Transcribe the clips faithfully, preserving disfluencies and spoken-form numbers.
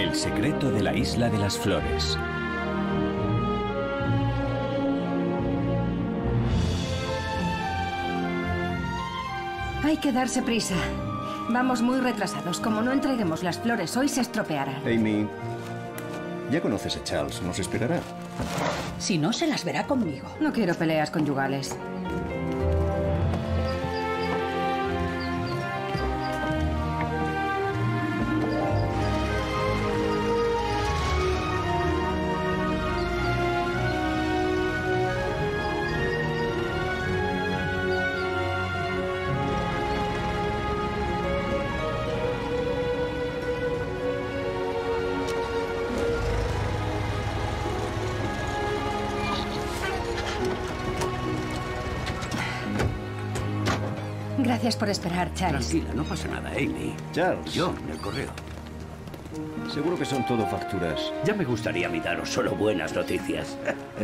El secreto de la isla de las flores. Hay que darse prisa. Vamos muy retrasados. Como no entreguemos las flores hoy, se estropearán. Amy, ya conoces a Charles. ¿Nos esperará? Si no, se las verá conmigo. No quiero peleas conyugales. Gracias por esperar, Charles. Tranquila, no pasa nada, Amy. Charles. John, el correo. Seguro que son todo facturas. Ya me gustaría a mí daros solo buenas noticias.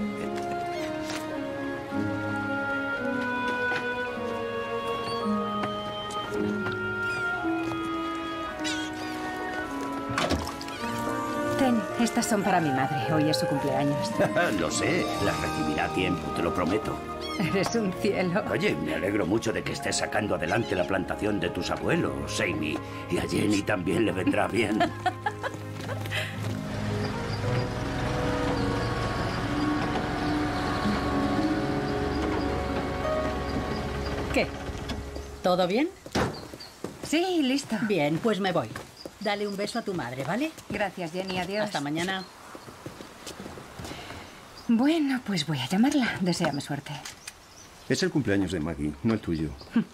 Ten, estas son para mi madre. Hoy es su cumpleaños. Lo sé, las recibirá a tiempo, te lo prometo. Eres un cielo. Oye, me alegro mucho de que estés sacando adelante la plantación de tus abuelos, Amy. Y a Jenny también le vendrá bien. ¿Qué? ¿Todo bien? Sí, listo. Bien, pues me voy. Dale un beso a tu madre, ¿vale? Gracias, Jenny. Adiós. Hasta mañana. Bueno, pues voy a llamarla. Deséame suerte. Es el cumpleaños de Maggie, no el tuyo.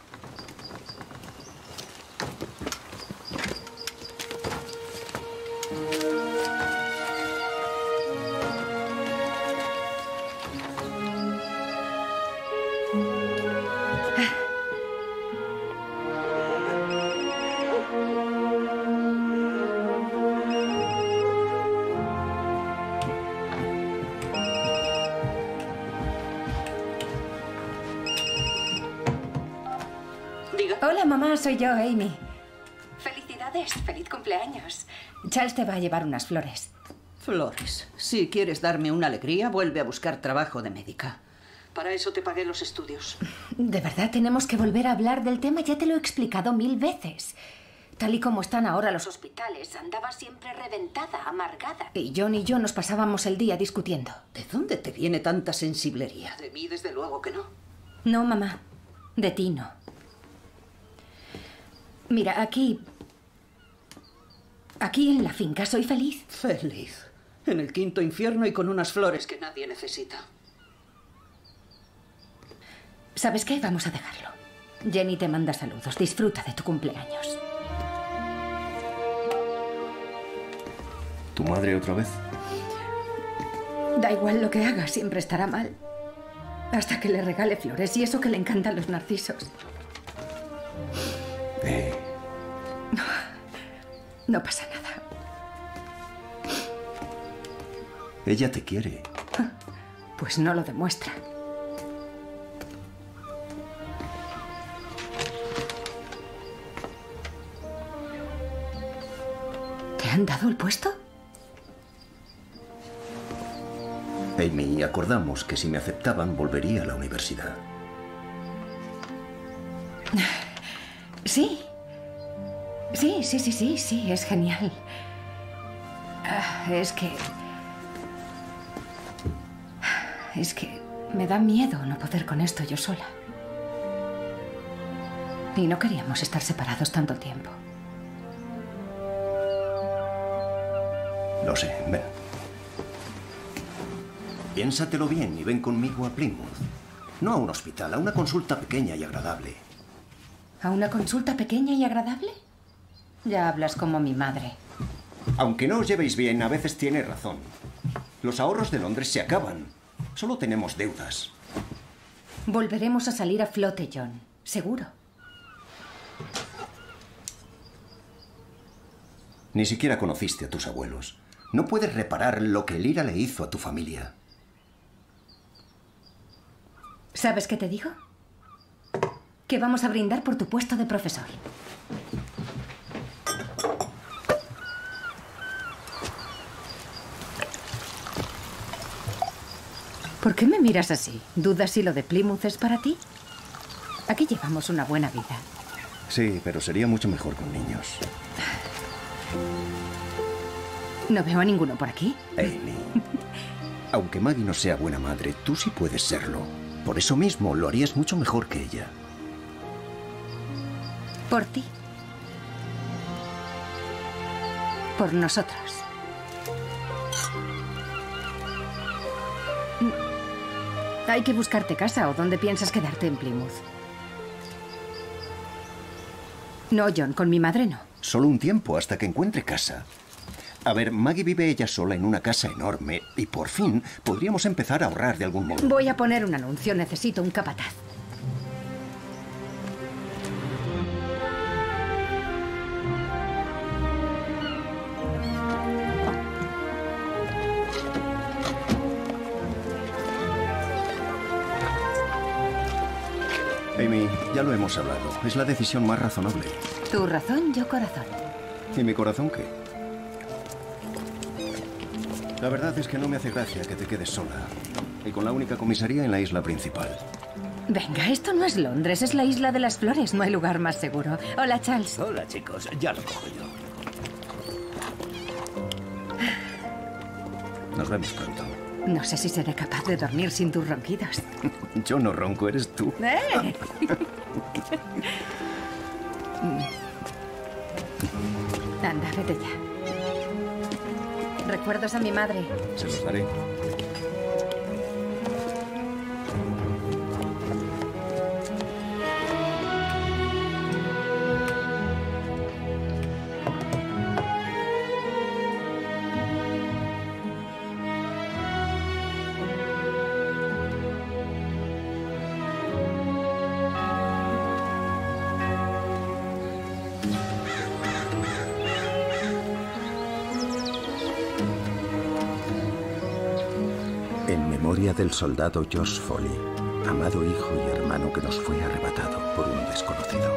Hola, mamá, soy yo, Amy. Felicidades, feliz cumpleaños. Charles te va a llevar unas flores. Flores. Si quieres darme una alegría, vuelve a buscar trabajo de médica. Para eso te pagué los estudios. De verdad, tenemos que volver a hablar del tema. Ya te lo he explicado mil veces. Tal y como están ahora los hospitales, andaba siempre reventada, amargada. Y John y yo nos pasábamos el día discutiendo. ¿De dónde te viene tanta sensiblería? De mí, desde luego que no. No, mamá. De ti no. Mira, aquí... Aquí en la finca soy feliz. Feliz. En el quinto infierno y con unas flores que nadie necesita. ¿Sabes qué? Vamos a dejarlo. Jenny te manda saludos. Disfruta de tu cumpleaños. ¿Tu madre otra vez? Da igual lo que haga, siempre estará mal. Hasta que le regale flores. Y eso que le encantan los narcisos. Eh. No, no pasa nada. Ella te quiere. Pues no lo demuestra. ¿Te han dado el puesto? Amy, acordamos que si me aceptaban volvería a la universidad. Sí. Sí, sí, sí, sí, sí, es genial. Ah, es que... Es que me da miedo no poder con esto yo sola. Y no queríamos estar separados tanto tiempo. Lo sé, ven. Piénsatelo bien y ven conmigo a Plymouth. No a un hospital, a una consulta pequeña y agradable. ¿A una consulta pequeña y agradable? Ya hablas como mi madre. Aunque no os llevéis bien, a veces tiene razón. Los ahorros de Londres se acaban. Solo tenemos deudas. Volveremos a salir a flote, John. Seguro. Ni siquiera conociste a tus abuelos. No puedes reparar lo que Lyra le hizo a tu familia. ¿Sabes qué te digo? Que vamos a brindar por tu puesto de profesor. ¿Por qué me miras así? ¿Dudas si lo de Plymouth es para ti? Aquí llevamos una buena vida. Sí, pero sería mucho mejor con niños. No veo a ninguno por aquí. Amy, aunque Maggie no sea buena madre, tú sí puedes serlo. Por eso mismo, lo harías mucho mejor que ella. Por ti. Por nosotros. Hay que buscarte casa. ¿O dónde piensas quedarte en Plymouth? No, John, con mi madre no. Solo un tiempo, hasta que encuentre casa. A ver, Maggie vive ella sola en una casa enorme y por fin podríamos empezar a ahorrar de algún modo. Voy a poner un anuncio. Necesito un capataz. Amy, ya lo hemos hablado. Es la decisión más razonable. Tu razón, yo corazón. ¿Y mi corazón qué? La verdad es que no me hace gracia que te quedes sola. Y con la única comisaría en la isla principal. Venga, esto no es Londres, es la isla de las flores. No hay lugar más seguro. Hola, Charles. Hola, chicos. Ya lo cojo yo. Nos vemos pronto. No sé si seré capaz de dormir sin tus ronquidos. Yo no ronco, eres tú. ¡Eh! Anda, vete ya. ¿Recuerdos a mi madre? Se los daré. En memoria del soldado Josh Foley, amado hijo y hermano que nos fue arrebatado por un desconocido.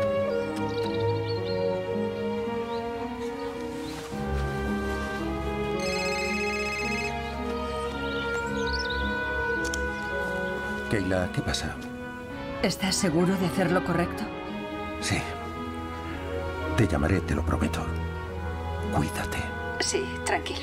Kayla, ¿qué pasa? ¿Estás seguro de hacer lo correcto? Sí. Te llamaré, te lo prometo. Cuídate. Sí, tranquilo.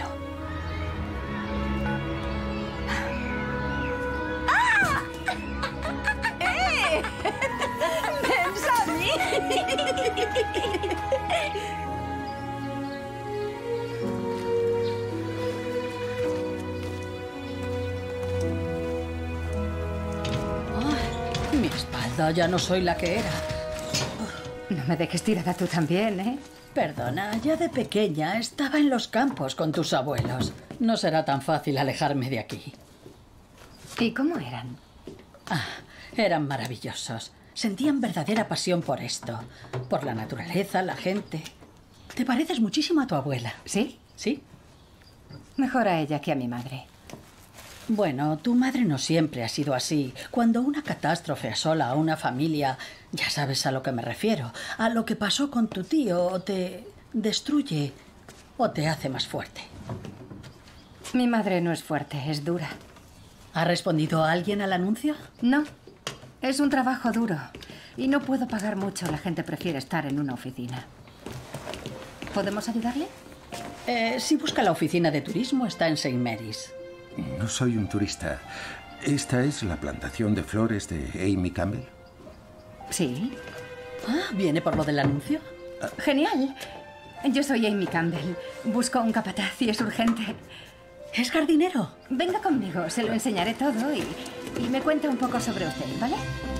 Mi espalda, ya no soy la que era. No me dejes tirada tú también, ¿eh? Perdona, ya de pequeña estaba en los campos con tus abuelos. No será tan fácil alejarme de aquí. ¿Y cómo eran? Ah, eran maravillosos. Sentían verdadera pasión por esto. Por la naturaleza, la gente. Te pareces muchísimo a tu abuela. ¿Sí? ¿Sí? Mejor a ella que a mi madre. Bueno, tu madre no siempre ha sido así. Cuando una catástrofe asola a una familia, ya sabes a lo que me refiero. A lo que pasó con tu tío, te destruye o te hace más fuerte. Mi madre no es fuerte, es dura. ¿Ha respondido alguien al anuncio? No. Es un trabajo duro. Y no puedo pagar mucho. La gente prefiere estar en una oficina. ¿Podemos ayudarle? Eh, si busca la oficina de turismo, está en Saint Mary's. No soy un turista. ¿Esta es la plantación de flores de Amy Campbell? Sí. Ah, ¿viene por lo del anuncio? Genial. Yo soy Amy Campbell. Busco un capataz y es urgente. ¿Es jardinero? Venga conmigo, se lo enseñaré todo y, y me cuenta un poco sobre usted, ¿vale?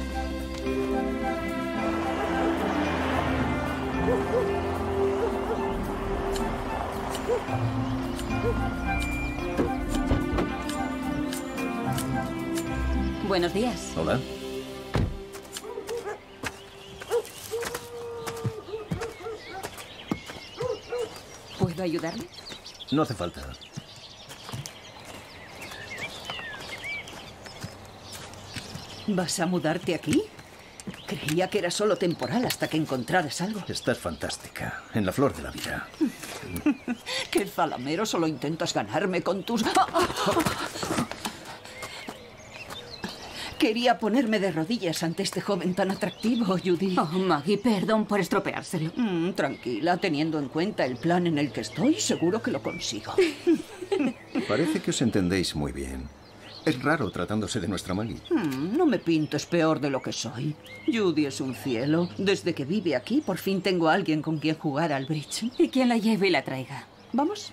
Buenos días. Hola. ¿Puedo ayudarle? No hace falta. ¿Vas a mudarte aquí? Creía que era solo temporal hasta que encontraras algo. Estás fantástica. En la flor de la vida. ¡Qué zalamero! Solo intentas ganarme con tus... Quería ponerme de rodillas ante este joven tan atractivo, Judy. Oh, Maggie, perdón por estropeárselo. Mm, tranquila, teniendo en cuenta el plan en el que estoy, seguro que lo consigo. Parece que os entendéis muy bien. Es raro tratándose de nuestra Maggie. Mm, no me pintes peor de lo que soy. Judy es un cielo. Desde que vive aquí, por fin tengo a alguien con quien jugar al bridge. Y quien la lleve y la traiga. ¿Vamos?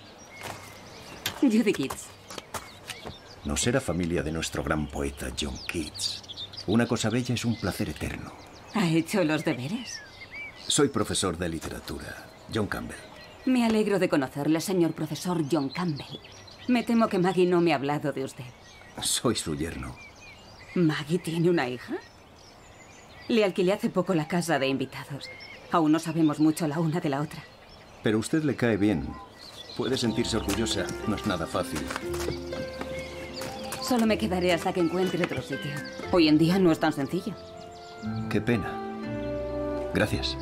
Judy Keats. No será familia de nuestro gran poeta John Keats. Una cosa bella es un placer eterno. ¿Ha hecho los deberes? Soy profesor de literatura, John Campbell. Me alegro de conocerle, señor profesor John Campbell. Me temo que Maggie no me ha hablado de usted. Soy su yerno. ¿Maggie tiene una hija? Le alquilé hace poco la casa de invitados. Aún no sabemos mucho la una de la otra. Pero usted le cae bien. Puede sentirse orgullosa. No es nada fácil. Solo me quedaré hasta que encuentre otro sitio. Hoy en día no es tan sencillo. Qué pena. Gracias.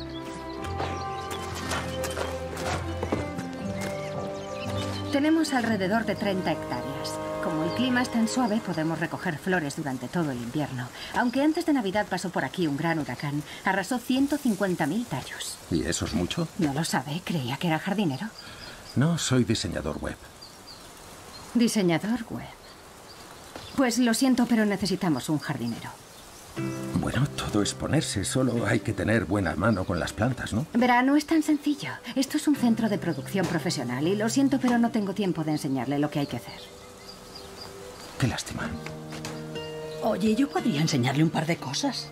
Tenemos alrededor de treinta hectáreas. Como el clima es tan suave, podemos recoger flores durante todo el invierno. Aunque antes de Navidad pasó por aquí un gran huracán, arrasó ciento cincuenta mil tallos. ¿Y eso es mucho? No lo sabe, creía que era jardinero. No, soy diseñador web. Diseñador web. Pues lo siento, pero necesitamos un jardinero. Bueno, todo es ponerse. Solo hay que tener buena mano con las plantas, ¿no? Verá, no es tan sencillo. Esto es un centro de producción profesional y lo siento, pero no tengo tiempo de enseñarle lo que hay que hacer. Qué lástima. Oye, yo podría enseñarle un par de cosas.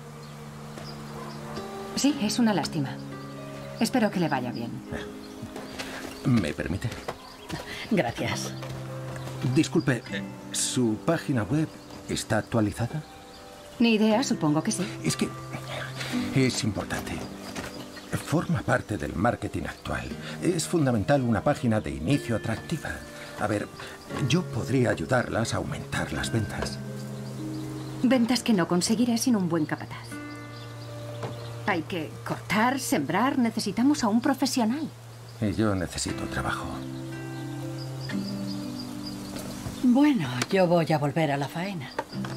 Sí, es una lástima. Espero que le vaya bien. ¿Me permite? Gracias. Disculpe, ¿su página web está actualizada? Ni idea, supongo que sí. Es que es importante. Forma parte del marketing actual. Es fundamental una página de inicio atractiva. A ver, yo podría ayudarlas a aumentar las ventas. Ventas que no conseguiré sin un buen capataz. Hay que cortar, sembrar. Necesitamos a un profesional. Y yo necesito trabajo. Bueno, yo voy a volver a la faena.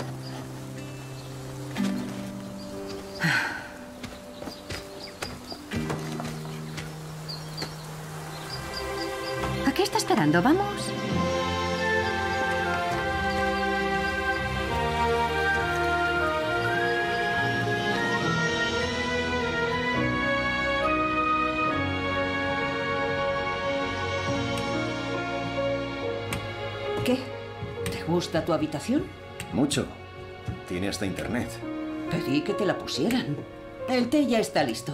¿A qué está esperando? ¿Vamos? ¿Qué? ¿Te gusta tu habitación? Mucho. Tiene hasta internet. Pedí que te la pusieran. El té ya está listo.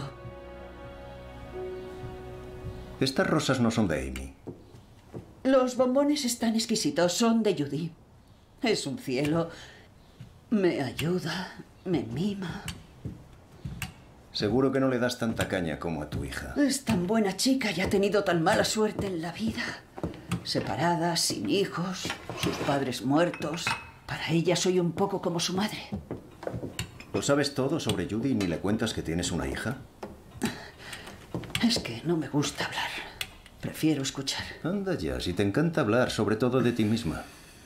Estas rosas no son de Amy. Los bombones están exquisitos. Son de Judy. Es un cielo. Me ayuda, me mima. Seguro que no le das tanta caña como a tu hija. Es tan buena chica y ha tenido tan mala suerte en la vida. Separada, sin hijos, sus padres muertos. Para ella soy un poco como su madre. ¿Lo sabes todo sobre Judy y ni le cuentas que tienes una hija? Es que no me gusta hablar. Prefiero escuchar. Anda ya, si te encanta hablar, sobre todo de ti misma.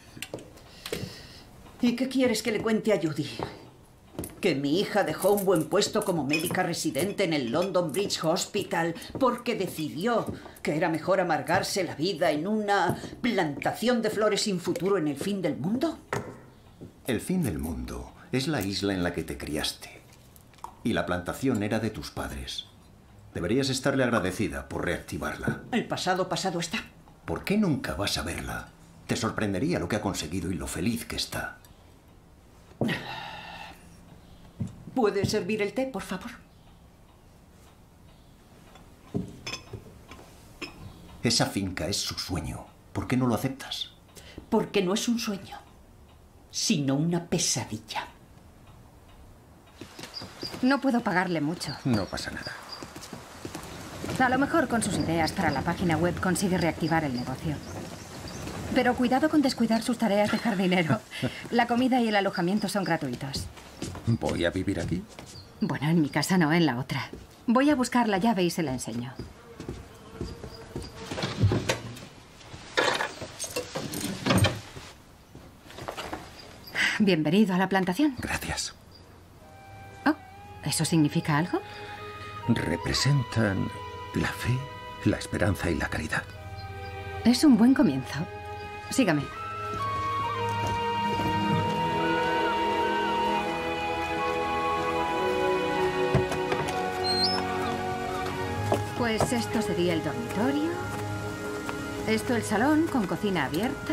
¿Y qué quieres que le cuente a Judy? Que mi hija dejó un buen puesto como médica residente en el London Bridge Hospital porque decidió que era mejor amargarse la vida en una plantación de flores sin futuro en el fin del mundo. El fin del mundo es la isla en la que te criaste. Y la plantación era de tus padres. Deberías estarle agradecida por reactivarla. El pasado pasado está. ¿Por qué nunca vas a verla? Te sorprendería lo que ha conseguido y lo feliz que está. ¿Puede servir el té, por favor? Esa finca es su sueño. ¿Por qué no lo aceptas? Porque no es un sueño, sino una pesadilla. No puedo pagarle mucho. No pasa nada. A lo mejor con sus ideas para la página web consigue reactivar el negocio. Pero cuidado con descuidar sus tareas de jardinero. La comida y el alojamiento son gratuitos. ¿Voy a vivir aquí? Bueno, en mi casa no, en la otra. Voy a buscar la llave y se la enseño. Bienvenido a la plantación. Gracias. Oh, ¿eso significa algo? Representan la fe, la esperanza y la caridad. Es un buen comienzo. Sígame. Pues esto sería el dormitorio. Esto el salón con cocina abierta.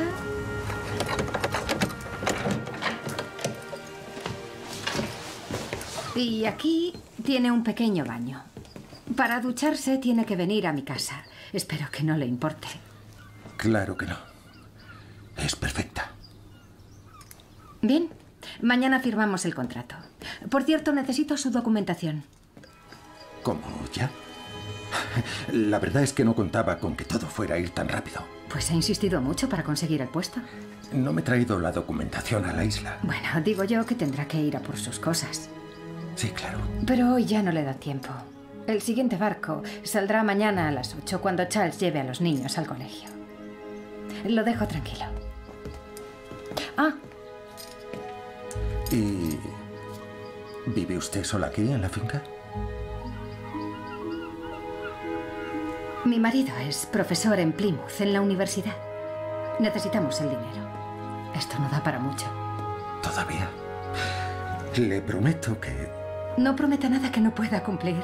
Y aquí tiene un pequeño baño. Para ducharse tiene que venir a mi casa. Espero que no le importe. Claro que no. Es perfecta. Bien. Mañana firmamos el contrato. Por cierto, necesito su documentación. ¿Cómo ya? La verdad es que no contaba con que todo fuera a ir tan rápido. Pues ha insistido mucho para conseguir el puesto. No me he traído la documentación a la isla. Bueno, digo yo que tendrá que ir a por sus cosas. Sí, claro. Pero hoy ya no le da tiempo. El siguiente barco saldrá mañana a las ocho, cuando Charles lleve a los niños al colegio. Lo dejo tranquilo. Ah. ¿Y vive usted sola aquí en la finca? Mi marido es profesor en Plymouth, en la universidad. Necesitamos el dinero. Esto no da para mucho. ¿Todavía? Le prometo que... No prometa nada que no pueda cumplir.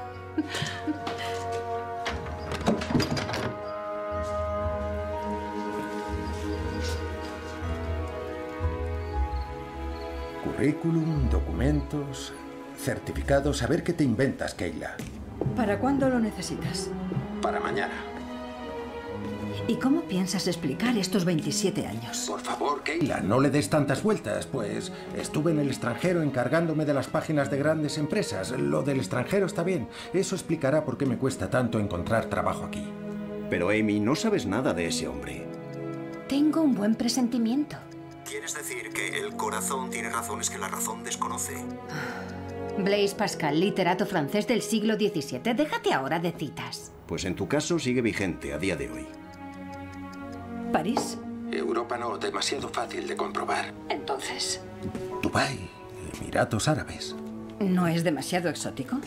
Currículum, documentos, certificados. A ver qué te inventas, Keila. ¿Para cuándo lo necesitas? Para mañana. ¿Y cómo piensas explicar estos veintisiete años? Por favor, Keila, no le des tantas vueltas, pues estuve en el extranjero encargándome de las páginas de grandes empresas. Lo del extranjero está bien. Eso explicará por qué me cuesta tanto encontrar trabajo aquí. Pero, Amy, no sabes nada de ese hombre. Tengo un buen presentimiento. ¿Quieres decir que el corazón tiene razones que la razón desconoce? Blaise Pascal, literato francés del siglo diecisiete. Déjate ahora de citas. Pues en tu caso sigue vigente a día de hoy. ¿París? Europa no, demasiado fácil de comprobar. Entonces, Dubái, Emiratos Árabes. ¿no es demasiado exótico?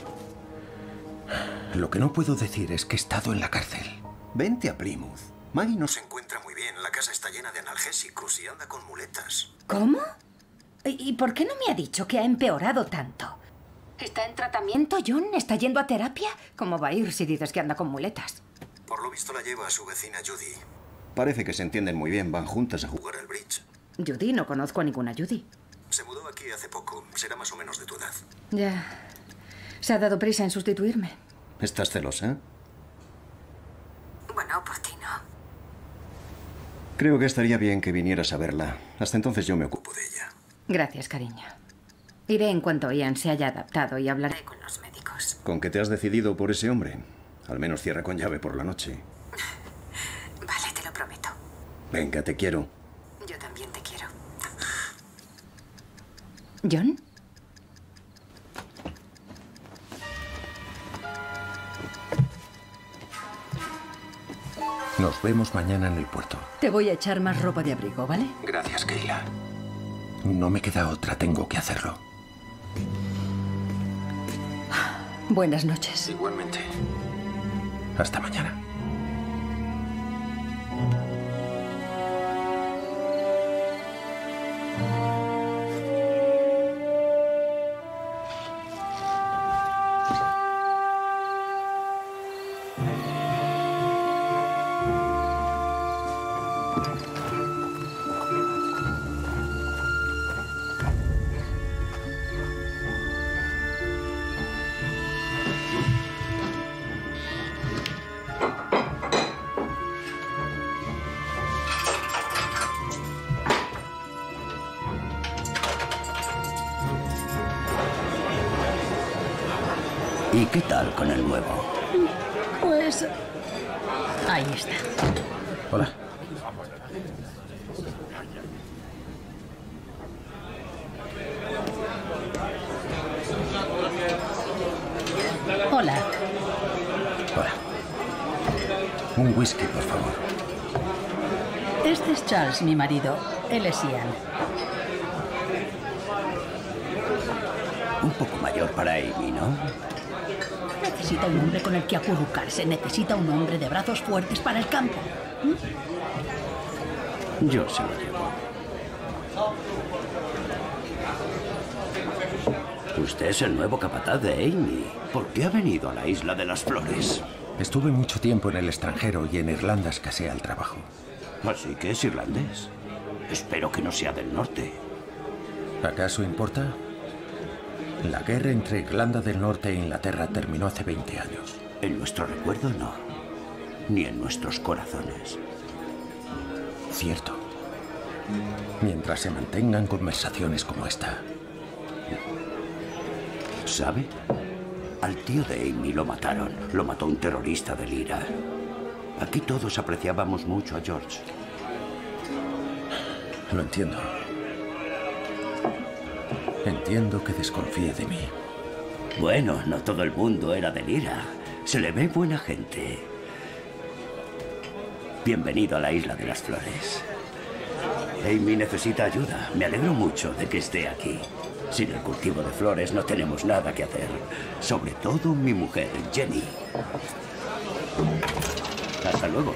Lo que no puedo decir es que he estado en la cárcel. Vente a Plymouth. Maggie no se encuentra muy bien. La casa está llena de analgésicos y anda con muletas. ¿Cómo? ¿Y por qué no me ha dicho que ha empeorado tanto? ¿Está en tratamiento, John? ¿Está yendo a terapia? ¿Cómo va a ir si dices que anda con muletas? Por lo visto la lleva a su vecina Judy. Parece que se entienden muy bien. Van juntas a jugar al bridge. Judy, no conozco a ninguna Judy. Se mudó aquí hace poco. Será más o menos de tu edad. Ya. Se ha dado prisa en sustituirme. ¿Estás celosa? Bueno, por ti no. Creo que estaría bien que vinieras a verla. Hasta entonces yo me ocupo de ella. Gracias, cariño. Iré en cuanto Ian se haya adaptado y hablaré con los médicos. ¿Con qué te has decidido por ese hombre? Al menos cierra con llave por la noche. Vale, te lo prometo. Venga, te quiero. Yo también te quiero. ¿John? Nos vemos mañana en el puerto. Te voy a echar más ropa de abrigo, ¿vale? Gracias, Keila. No me queda otra, tengo que hacerlo. Buenas noches. Igualmente. Hasta mañana. ¿Y qué tal con el nuevo? Pues... ahí está. Hola. Hola. Hola. Un whisky, por favor. Este es Charles, mi marido. Él es Ian. un poco mayor para Amy, ¿no? Necesita un hombre con el que acurrucarse. Necesita un hombre de brazos fuertes para el campo. ¿Mm? Yo se lo llevo. Usted es el nuevo capataz de Amy. ¿Por qué ha venido a la Isla de las Flores? Estuve mucho tiempo en el extranjero y en Irlanda escasea el trabajo. Así que es irlandés. Espero que no sea del norte. ¿Acaso importa? La guerra entre Irlanda del Norte e Inglaterra terminó hace veinte años. En nuestro recuerdo no. Ni en nuestros corazones. Cierto. Mientras se mantengan conversaciones como esta. ¿Sabe? Al tío de Amy lo mataron. Lo mató un terrorista del IRA. Aquí todos apreciábamos mucho a George. Lo entiendo. Entiendo que desconfíe de mí. Bueno, no todo el mundo era del IRA. Se le ve buena gente. Bienvenido a la Isla de las Flores. Amy necesita ayuda. Me alegro mucho de que esté aquí. Sin el cultivo de flores no tenemos nada que hacer. Sobre todo mi mujer, Jenny. Hasta luego.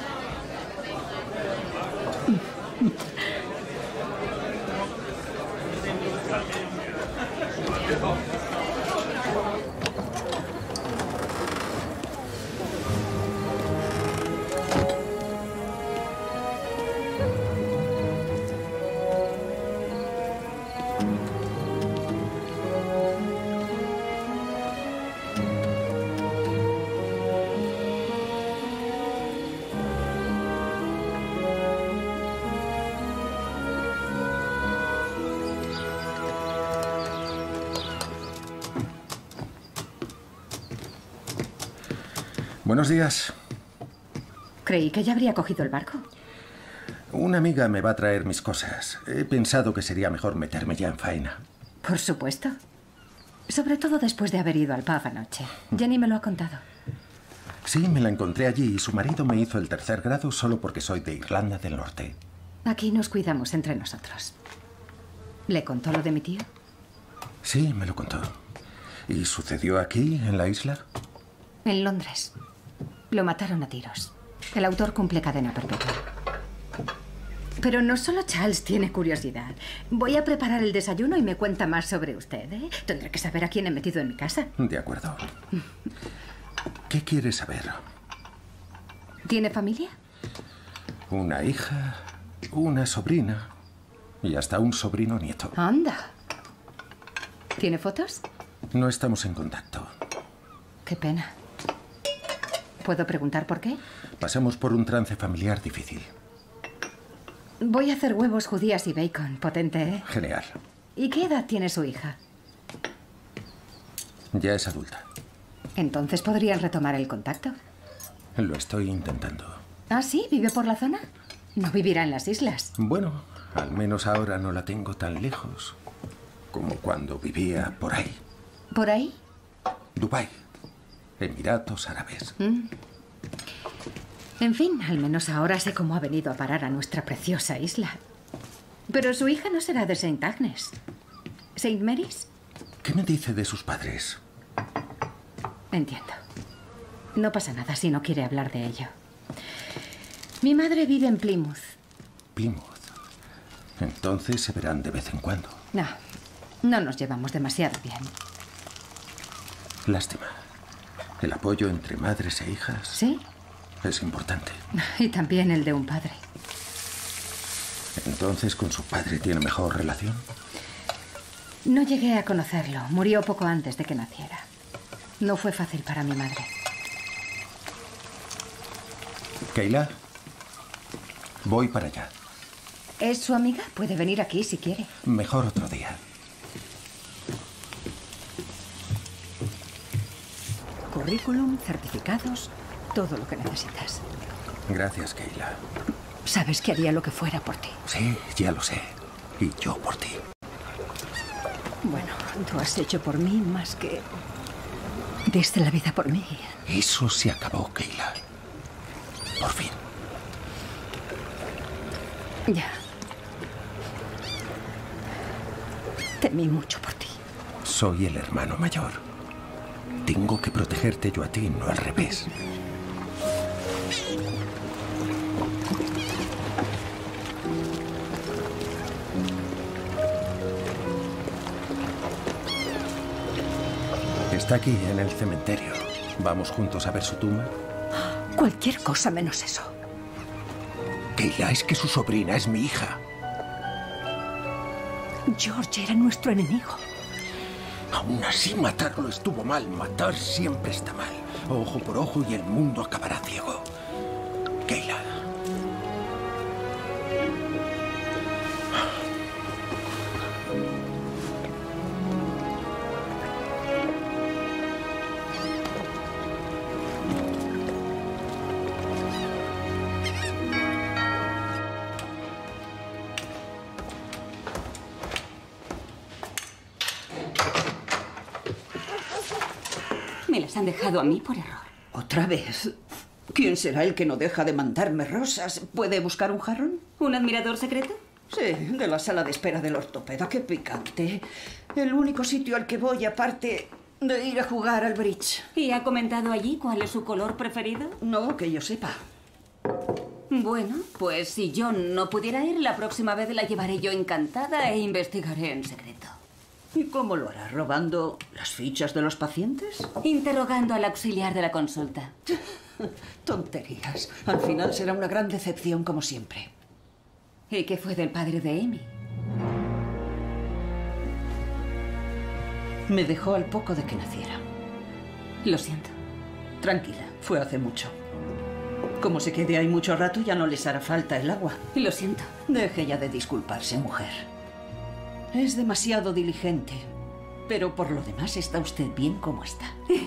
Buenos días. Creí que ya habría cogido el barco. Una amiga me va a traer mis cosas. He pensado que sería mejor meterme ya en faena. Por supuesto. Sobre todo después de haber ido al pub anoche. Jenny me lo ha contado. Sí, me la encontré allí y su marido me hizo el tercer grado solo porque soy de Irlanda del Norte. Aquí nos cuidamos entre nosotros. ¿Le contó lo de mi tío? Sí, me lo contó. ¿Y sucedió aquí, en la isla? En Londres. Lo mataron a tiros. El autor cumple cadena perpetua. Pero no solo Charles tiene curiosidad. Voy a preparar el desayuno y me cuenta más sobre usted, ¿eh? Tendré que saber a quién he metido en mi casa. De acuerdo. ¿Qué quiere saber? ¿Tiene familia? Una hija, una sobrina y hasta un sobrino nieto. Anda. ¿Tiene fotos? No estamos en contacto. Qué pena. ¿Puedo preguntar por qué? Pasamos por un trance familiar difícil. Voy a hacer huevos, judías y bacon. Potente, ¿eh? Genial. ¿Y qué edad tiene su hija? Ya es adulta. Entonces podrían retomar el contacto. Lo estoy intentando. ¿Ah, sí? ¿Vive por la zona? No vivirá en las islas. Bueno, al menos ahora no la tengo tan lejos como cuando vivía por ahí. ¿Por ahí? Dubái. Emiratos Árabes. Mm. En fin, al menos ahora sé cómo ha venido a parar a nuestra preciosa isla. Pero su hija no será de Saint Agnes. ¿Saint Mary's? ¿Qué me dice de sus padres? Entiendo. No pasa nada si no quiere hablar de ello. Mi madre vive en Plymouth. Plymouth. Entonces se verán de vez en cuando. No, no nos llevamos demasiado bien. Lástima. El apoyo entre madres e hijas... ¿Sí? Es importante. Y también el de un padre. ¿Entonces con su padre tiene mejor relación? No llegué a conocerlo. Murió poco antes de que naciera. No fue fácil para mi madre. Keila, voy para allá. ¿Es su amiga? Puede venir aquí si quiere. Mejor otro día. Currículum, certificados, todo lo que necesitas. Gracias, Keila. Sabes que haría lo que fuera por ti. Sí, ya lo sé. Y yo por ti. Bueno, tú has hecho por mí más que... diste la vida por mí. Eso se acabó, Keila. Por fin. Ya. Temí mucho por ti. Soy el hermano mayor. Tengo que protegerte yo a ti, no al revés. Está aquí, en el cementerio. ¿Vamos juntos a ver su tumba? Cualquier cosa menos eso. Kayla, es que su sobrina es mi hija. George era nuestro enemigo. Aún así, matarlo estuvo mal. Matar siempre está mal. Ojo por ojo y el mundo acabará ciego. Kayla. Me las han dejado a mí por error. ¿Otra vez? ¿Quién será el que no deja de mandarme rosas? ¿Puede buscar un jarrón? ¿Un admirador secreto? Sí, de la sala de espera del ortopeda. ¡Qué picante! El único sitio al que voy, aparte de ir a jugar al bridge. ¿Y ha comentado allí cuál es su color preferido? No, que yo sepa. Bueno, pues si yo no pudiera ir, la próxima vez la llevaré yo encantada e investigaré en secreto. ¿Y cómo lo hará? ¿Robando las fichas de los pacientes? Interrogando al auxiliar de la consulta. Tonterías. Al final será una gran decepción, como siempre. ¿Y qué fue del padre de Amy? Me dejó al poco de que naciera. Lo siento. Tranquila, fue hace mucho. Como se quede ahí mucho rato, ya no les hará falta el agua. Lo siento. Deje ya de disculparse, mujer. Es demasiado diligente. Pero por lo demás está usted bien como está.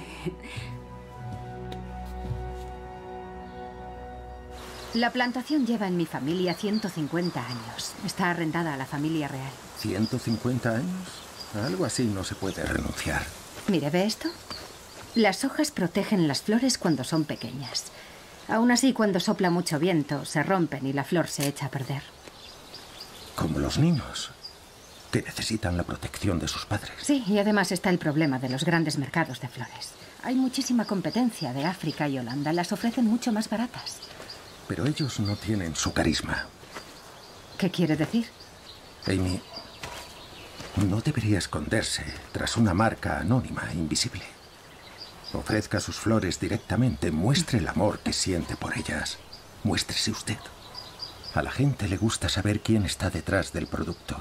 La plantación lleva en mi familia ciento cincuenta años. Está arrendada a la familia real. ¿ciento cincuenta años? A algo así no se puede renunciar. Mire, ¿ve esto? Las hojas protegen las flores cuando son pequeñas. Aún así, cuando sopla mucho viento, se rompen y la flor se echa a perder. Como los niños, que necesitan la protección de sus padres. Sí, y además está el problema de los grandes mercados de flores. Hay muchísima competencia de África y Holanda. Las ofrecen mucho más baratas. Pero ellos no tienen su carisma. ¿Qué quiere decir? Amy, no debería esconderse tras una marca anónima, invisible. Ofrezca sus flores directamente, muestre el amor que siente por ellas. Muéstrese usted. A la gente le gusta saber quién está detrás del producto.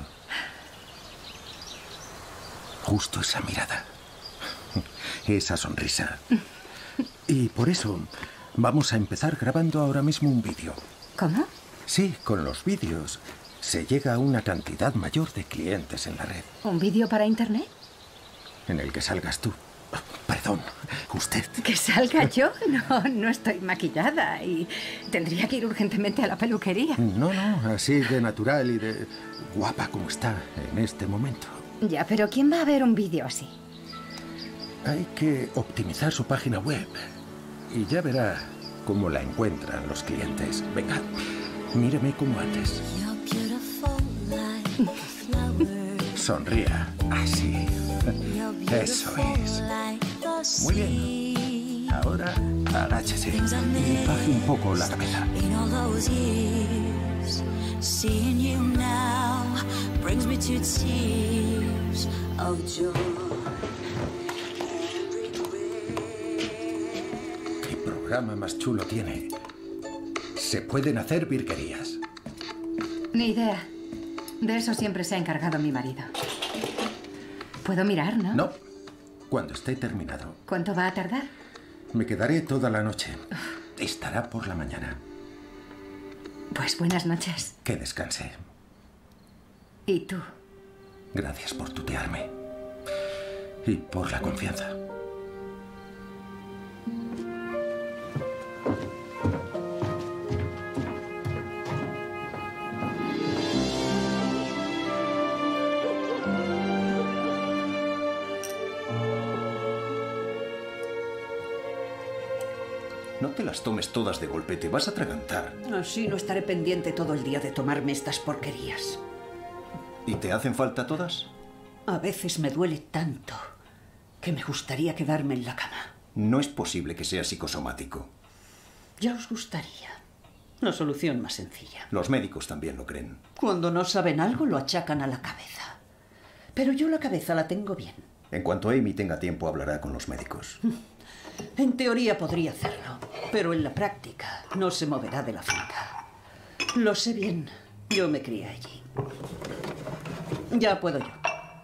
Justo esa mirada. Esa sonrisa. Y por eso vamos a empezar grabando ahora mismo un vídeo. ¿Cómo? Sí, con los vídeos se llega a una cantidad mayor de clientes en la red. ¿Un vídeo para internet? En el que salgas tú. Perdón, usted. ¿Que salga yo? No, no estoy maquillada y tendría que ir urgentemente a la peluquería. No, no, así de natural y de guapa como está en este momento. Ya, pero ¿quién va a ver un vídeo así? Hay que optimizar su página web y ya verá cómo la encuentran los clientes. Venga, míreme como antes. Sonría, así. Eso es. Muy bien. Ahora agáchese y baje un poco la cabeza. ¿Qué programa más chulo tiene? Se pueden hacer virguerías. Ni idea. De eso siempre se ha encargado mi marido. ¿Puedo mirar, no? No, cuando esté terminado. ¿Cuánto va a tardar? Me quedaré toda la noche. Estará por la mañana. Pues buenas noches. Que descanse. ¿Y tú? Gracias por tutearme. Y por la confianza. No te las tomes todas de golpe, te vas a atragantar. Así no estaré pendiente todo el día de tomarme estas porquerías. ¿Y te hacen falta todas? A veces me duele tanto que me gustaría quedarme en la cama. No es posible que sea psicosomático. Ya os gustaría. La solución más sencilla. Los médicos también lo creen. Cuando no saben algo, lo achacan a la cabeza. Pero yo la cabeza la tengo bien. En cuanto Amy tenga tiempo, hablará con los médicos. En teoría podría hacerlo, pero en la práctica no se moverá de la finca. Lo sé bien. Yo me crié allí. Ya puedo yo.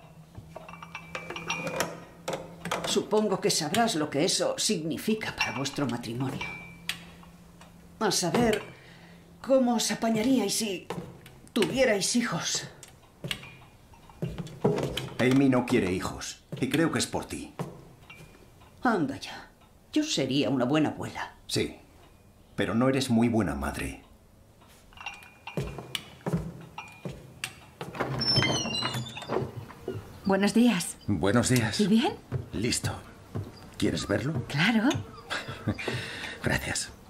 Supongo que sabrás lo que eso significa para vuestro matrimonio. A saber, cómo os apañaríais si tuvierais hijos. Amy no quiere hijos, y creo que es por ti. Anda ya. Yo sería una buena abuela. Sí, pero no eres muy buena madre. Buenos días. Buenos días. ¿Y bien? Listo. ¿Quieres verlo? Claro. Gracias.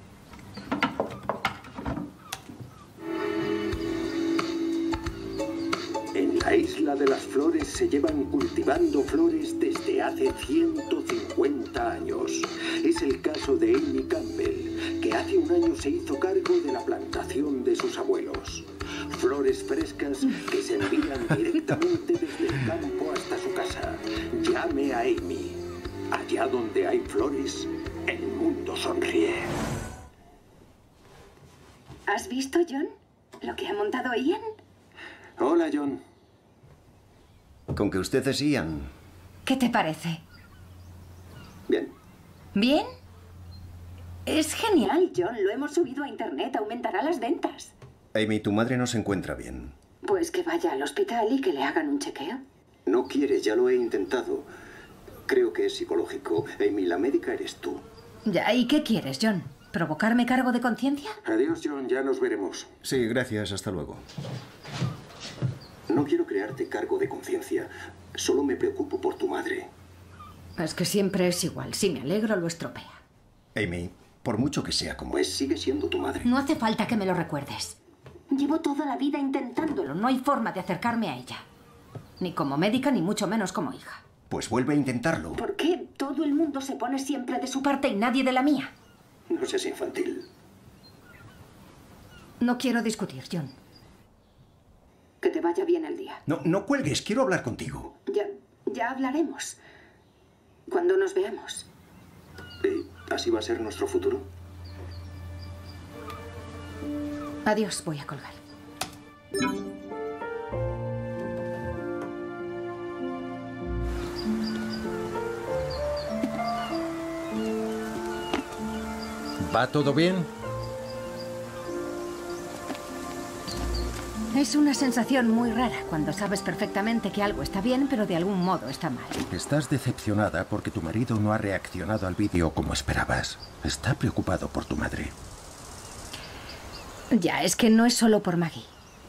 En la isla de las flores se llevan cultivando flores desde hace ciento cincuenta años. Es el caso de Amy Campbell, que hace un año se hizo cargo de la plantación de sus abuelos. Flores frescas que se envían directamente desde el campo hasta su casa. Llame a Amy. Allá donde hay flores, el mundo sonríe. ¿Has visto, John, lo que ha montado Ian? Hola, John. Con que usted es Ian. ¿Qué te parece? Bien. ¿Bien? Es genial, John. Lo hemos subido a internet. Aumentará las ventas. Amy, tu madre no se encuentra bien. Pues que vaya al hospital y que le hagan un chequeo. No quiere, ya lo he intentado. Creo que es psicológico. Amy, la médica eres tú. Ya, ¿y qué quieres, John? ¿Provocarme cargo de conciencia? Adiós, John. Ya nos veremos. Sí, gracias. Hasta luego. No quiero crearte cargo de conciencia. Solo me preocupo por tu madre. Es que siempre es igual. Si me alegro, lo estropea. Amy, por mucho que sea como Pues sigue siendo tu madre. No hace falta que me lo recuerdes. Llevo toda la vida intentándolo. No hay forma de acercarme a ella. Ni como médica, ni mucho menos como hija. Pues vuelve a intentarlo. ¿Por qué todo el mundo se pone siempre de su parte y nadie de la mía? No seas infantil. No quiero discutir, John. Que te vaya bien el día. No, no cuelgues. Quiero hablar contigo. Ya, ya hablaremos. Cuando nos veamos. ¿Y así va a ser nuestro futuro? Adiós, voy a colgar. ¿Va todo bien? Es una sensación muy rara cuando sabes perfectamente que algo está bien, pero de algún modo está mal. Estás decepcionada porque tu marido no ha reaccionado al vídeo como esperabas. Está preocupado por tu madre. Ya, es que no es solo por Maggie.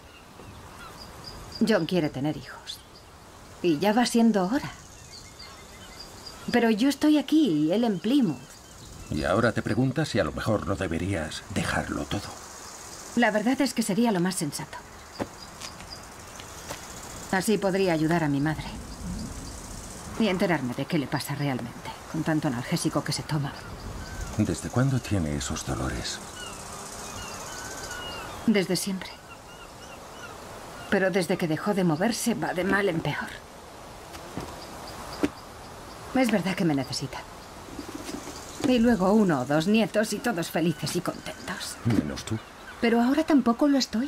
John quiere tener hijos. Y ya va siendo hora. Pero yo estoy aquí y él en Plymouth. Y ahora te preguntas si a lo mejor no deberías dejarlo todo. La verdad es que sería lo más sensato. Así podría ayudar a mi madre. Y enterarme de qué le pasa realmente, con tanto analgésico que se toma. ¿Desde cuándo tiene esos dolores? Desde siempre. Pero desde que dejó de moverse va de mal en peor. Es verdad que me necesita. Y luego uno o dos nietos y todos felices y contentos. Menos tú. Pero ahora tampoco lo estoy.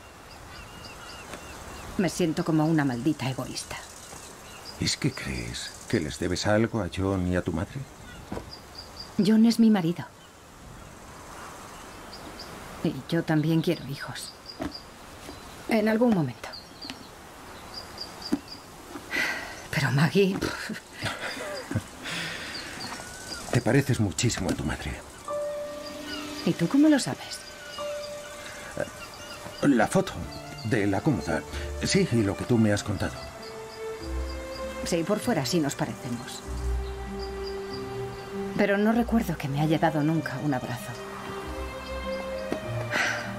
Me siento como una maldita egoísta. ¿Es que crees que les debes algo a John y a tu madre? John es mi marido. Y yo también quiero hijos. En algún momento. Pero Maggie... Te pareces muchísimo a tu madre. ¿Y tú cómo lo sabes? La foto de la cómoda. Sí, y lo que tú me has contado. Sí, por fuera sí nos parecemos. Pero no recuerdo que me haya dado nunca un abrazo.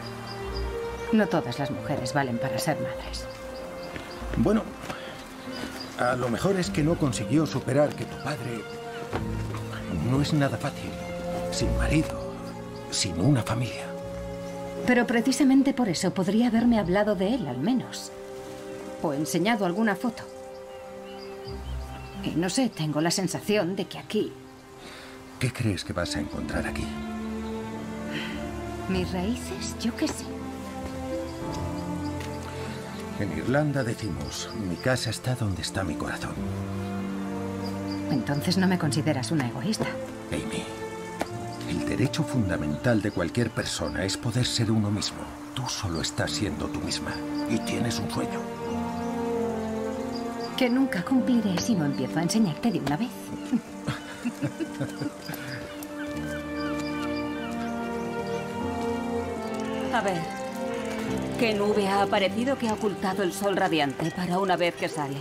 No todas las mujeres valen para ser madres. Bueno, A lo mejor es que no consiguió superar que tu padre... No es nada fácil. Sin marido, sin una familia. Pero precisamente por eso podría haberme hablado de él, al menos. O enseñado alguna foto. Y no sé, tengo la sensación de que aquí... ¿Qué crees que vas a encontrar aquí? ¿Mis raíces? Yo qué sé. En Irlanda decimos, mi casa está donde está mi corazón. Entonces no me consideras una egoísta. Amy, el derecho fundamental de cualquier persona es poder ser uno mismo. Tú solo estás siendo tú misma y tienes un sueño. Que nunca cumpliré si no empiezo a enseñarte de una vez. A ver, ¿qué nube ha aparecido que ha ocultado el sol radiante para una vez que sale?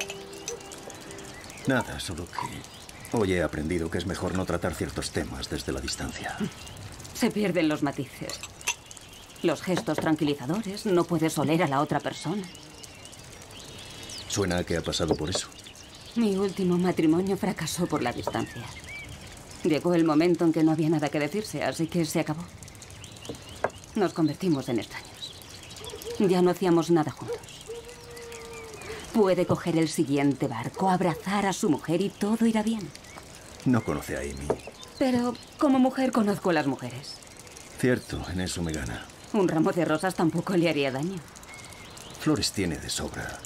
Nada, solo que hoy he aprendido que es mejor no tratar ciertos temas desde la distancia. Se pierden los matices. Los gestos tranquilizadores, no puedes oler a la otra persona. Suena a que ha pasado por eso. Mi último matrimonio fracasó por la distancia. Llegó el momento en que no había nada que decirse, así que se acabó. Nos convertimos en extraños. Ya no hacíamos nada juntos. Puede coger el siguiente barco, abrazar a su mujer y todo irá bien. No conoce a Amy. Pero como mujer conozco a las mujeres. Cierto, en eso me gana. Un ramo de rosas tampoco le haría daño. Flores tiene de sobra.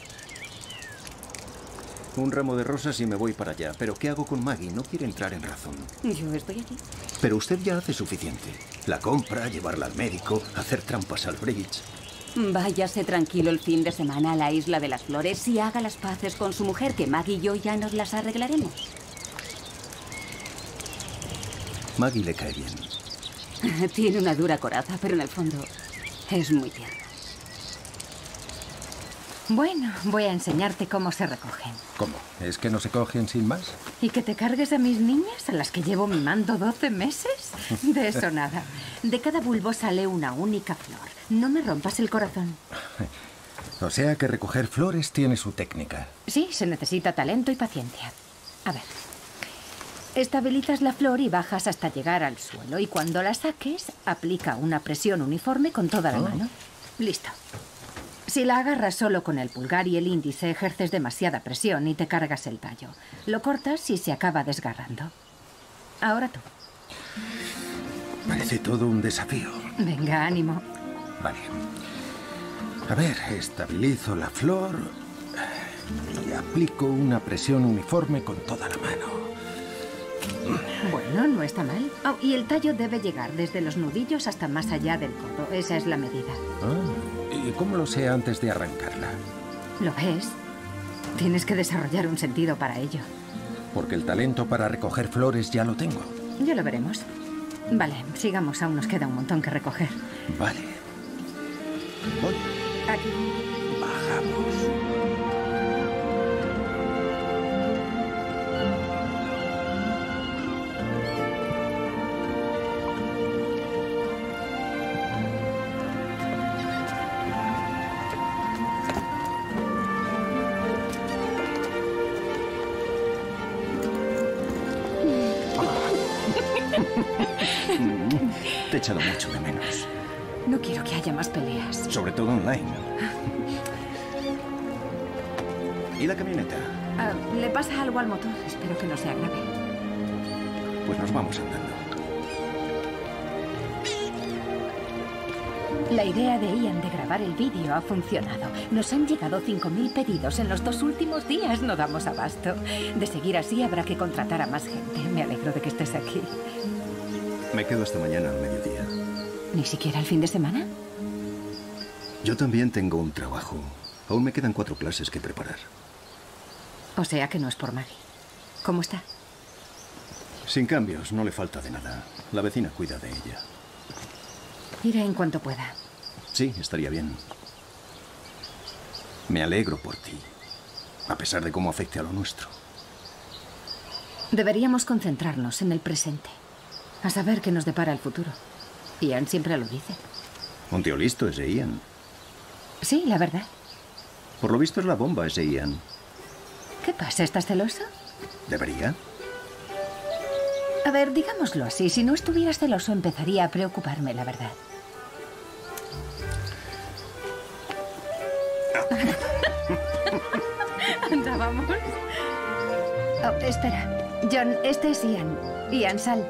Un ramo de rosas y me voy para allá. ¿Pero qué hago con Maggie? No quiere entrar en razón. Yo estoy aquí. Pero usted ya hace suficiente. La compra, llevarla al médico, hacer trampas al bridge. Váyase tranquilo el fin de semana a la Isla de las Flores y haga las paces con su mujer, que Maggie y yo ya nos las arreglaremos. Maggie le cae bien. Tiene una dura coraza, pero en el fondo es muy tierna. Bueno, voy a enseñarte cómo se recogen. ¿Cómo? ¿Es que no se cogen sin más? ¿Y que te cargues a mis niñas, a las que llevo mimando doce meses? De eso nada. De cada bulbo sale una única flor. No me rompas el corazón. O sea que recoger flores tiene su técnica. Sí, se necesita talento y paciencia. A ver. Estabilizas la flor y bajas hasta llegar al suelo. Y cuando la saques, aplica una presión uniforme con toda la Oh. mano. Listo. Si la agarras solo con el pulgar y el índice, ejerces demasiada presión y te cargas el tallo. Lo cortas y se acaba desgarrando. Ahora tú. Parece todo un desafío. Venga, ánimo. Vale. A ver, estabilizo la flor y aplico una presión uniforme con toda la mano. Bueno, no está mal. Oh, y el tallo debe llegar desde los nudillos hasta más allá del codo. Esa es la medida. Ah, ¿y cómo lo sé antes de arrancarla? ¿Lo ves? Tienes que desarrollar un sentido para ello. Porque el talento para recoger flores ya lo tengo. Ya lo veremos. Vale, sigamos. Aún nos queda un montón que recoger. Vale. Voy. Aquí. Bajamos. Te he echado mucho de menos. No quiero que haya más peleas. Sobre todo online. ¿Y la camioneta? Ah, le pasa algo al motor. Espero que no sea grave. Pues nos vamos andando. La idea de Ian de grabar el vídeo ha funcionado. Nos han llegado cinco mil pedidos en los dos últimos días. No damos abasto. De seguir así habrá que contratar a más gente. Me alegro de que estés aquí. Me quedo hasta mañana al mediodía. ¿Ni siquiera el fin de semana? Yo también tengo un trabajo. Aún me quedan cuatro clases que preparar. O sea que no es por Maggie. ¿Cómo está? Sin cambios, no le falta de nada. La vecina cuida de ella. Iré en cuanto pueda. Sí, estaría bien. Me alegro por ti, a pesar de cómo afecte a lo nuestro. Deberíamos concentrarnos en el presente, a saber qué nos depara el futuro. Ian siempre lo dice. Un tío listo ese Ian. Sí, la verdad. Por lo visto es la bomba ese Ian. ¿Qué pasa? ¿Estás celoso? ¿Debería? A ver, digámoslo así. Si no estuvieras celoso, empezaría a preocuparme, la verdad. Anda, vamos. Oh, espera. John, este es Ian. Ian, sal.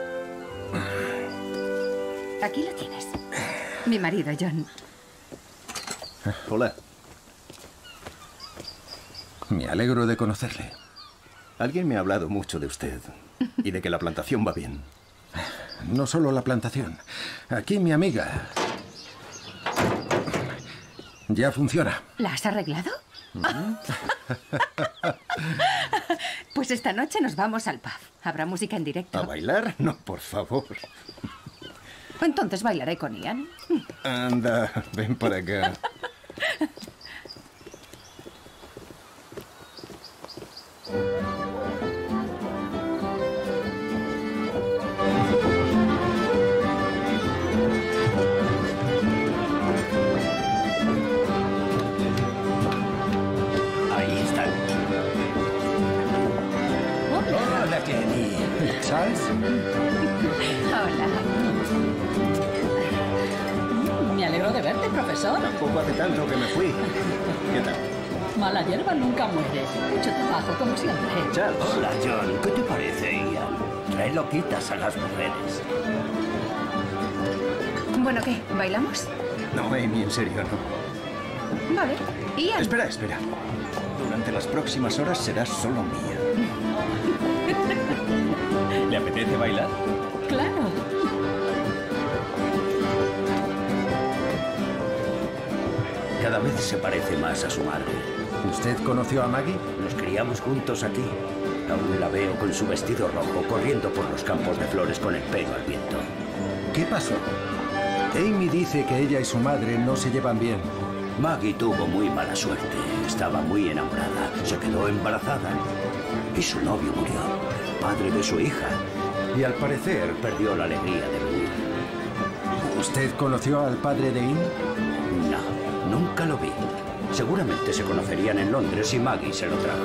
Aquí lo tienes. Mi marido, John. Hola. Me alegro de conocerle. Alguien me ha hablado mucho de usted y de que la plantación va bien. No solo la plantación. Aquí mi amiga. Ya funciona. ¿La has arreglado? Pues esta noche nos vamos al pub. Habrá música en directo. ¿A bailar? No, por favor. Entonces bailaré con Ian. Anda, ven para acá. Ahí están. Hola, Jenny. ¿Charles? Hola. Me alegro de verte, profesor. Tampoco hace tanto que me fui. ¿Qué tal? Mala hierba nunca muere. Mucho trabajo, como siempre. Charles. Hola, John. ¿Qué te parece, Ian? Trae loquitas a las mujeres. Bueno, ¿qué? ¿Bailamos? No, Amy, en serio, no. Vale. Ian. Espera, espera. Durante las próximas horas serás solo mía. ¿Le apetece bailar? Claro. Cada vez se parece más a su madre. ¿Usted conoció a Maggie? Nos criamos juntos aquí. Aún la veo con su vestido rojo corriendo por los campos de flores con el pelo al viento. ¿Qué pasó? Amy dice que ella y su madre no se llevan bien. Maggie tuvo muy mala suerte. Estaba muy enamorada. Se quedó embarazada. Y su novio murió, padre de su hija. Y al parecer perdió la alegría de vivir. ¿Usted conoció al padre de Ian? No, nunca lo vi. Seguramente se conocerían en Londres y Maggie se lo trajo.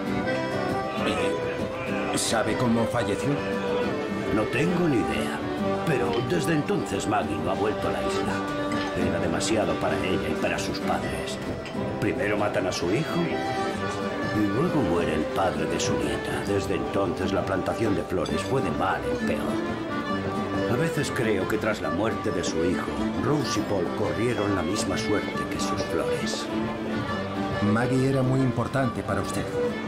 ¿Sabe cómo falleció? No tengo ni idea. Pero desde entonces Maggie no ha vuelto a la isla. Era demasiado para ella y para sus padres. Primero matan a su hijo y luego muere el padre de su nieta. Desde entonces la plantación de flores fue de mal en peor. A veces creo que tras la muerte de su hijo, Rose y Paul corrieron la misma suerte que sus flores. Maggie era muy importante para usted.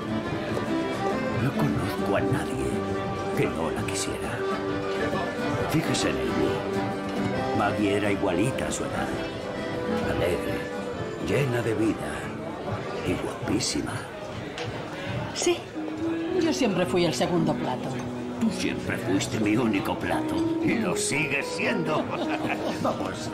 No conozco a nadie que no la quisiera. Fíjese en Amy. Maggie era igualita a su edad. Alegre, llena de vida y guapísima. Sí, yo siempre fui el segundo plato. Tú siempre fuiste mi único plato y lo sigues siendo. Vamos.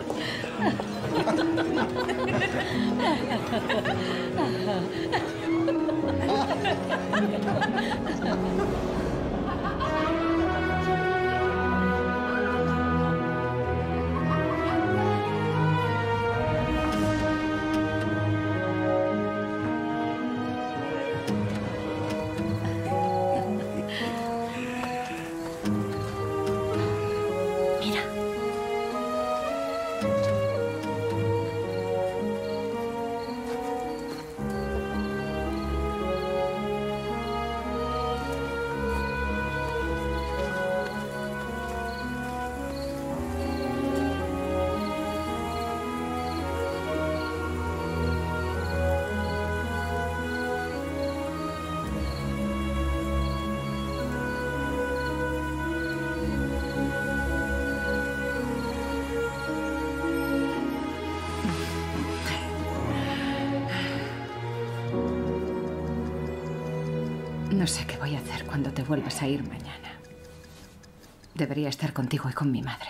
No sé qué voy a hacer cuando te vuelvas a ir mañana. Debería estar contigo y con mi madre.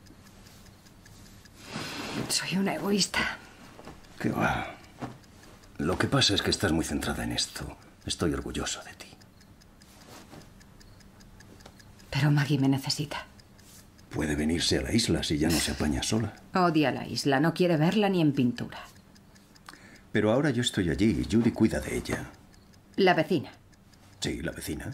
Soy una egoísta. ¿Qué va? Lo que pasa es que estás muy centrada en esto. Estoy orgulloso de ti. Pero Maggie me necesita. Puede venirse a la isla si ya no se apaña sola. Odia la isla, no quiere verla ni en pintura. Pero ahora yo estoy allí y Judy cuida de ella. La vecina. Sí, la vecina.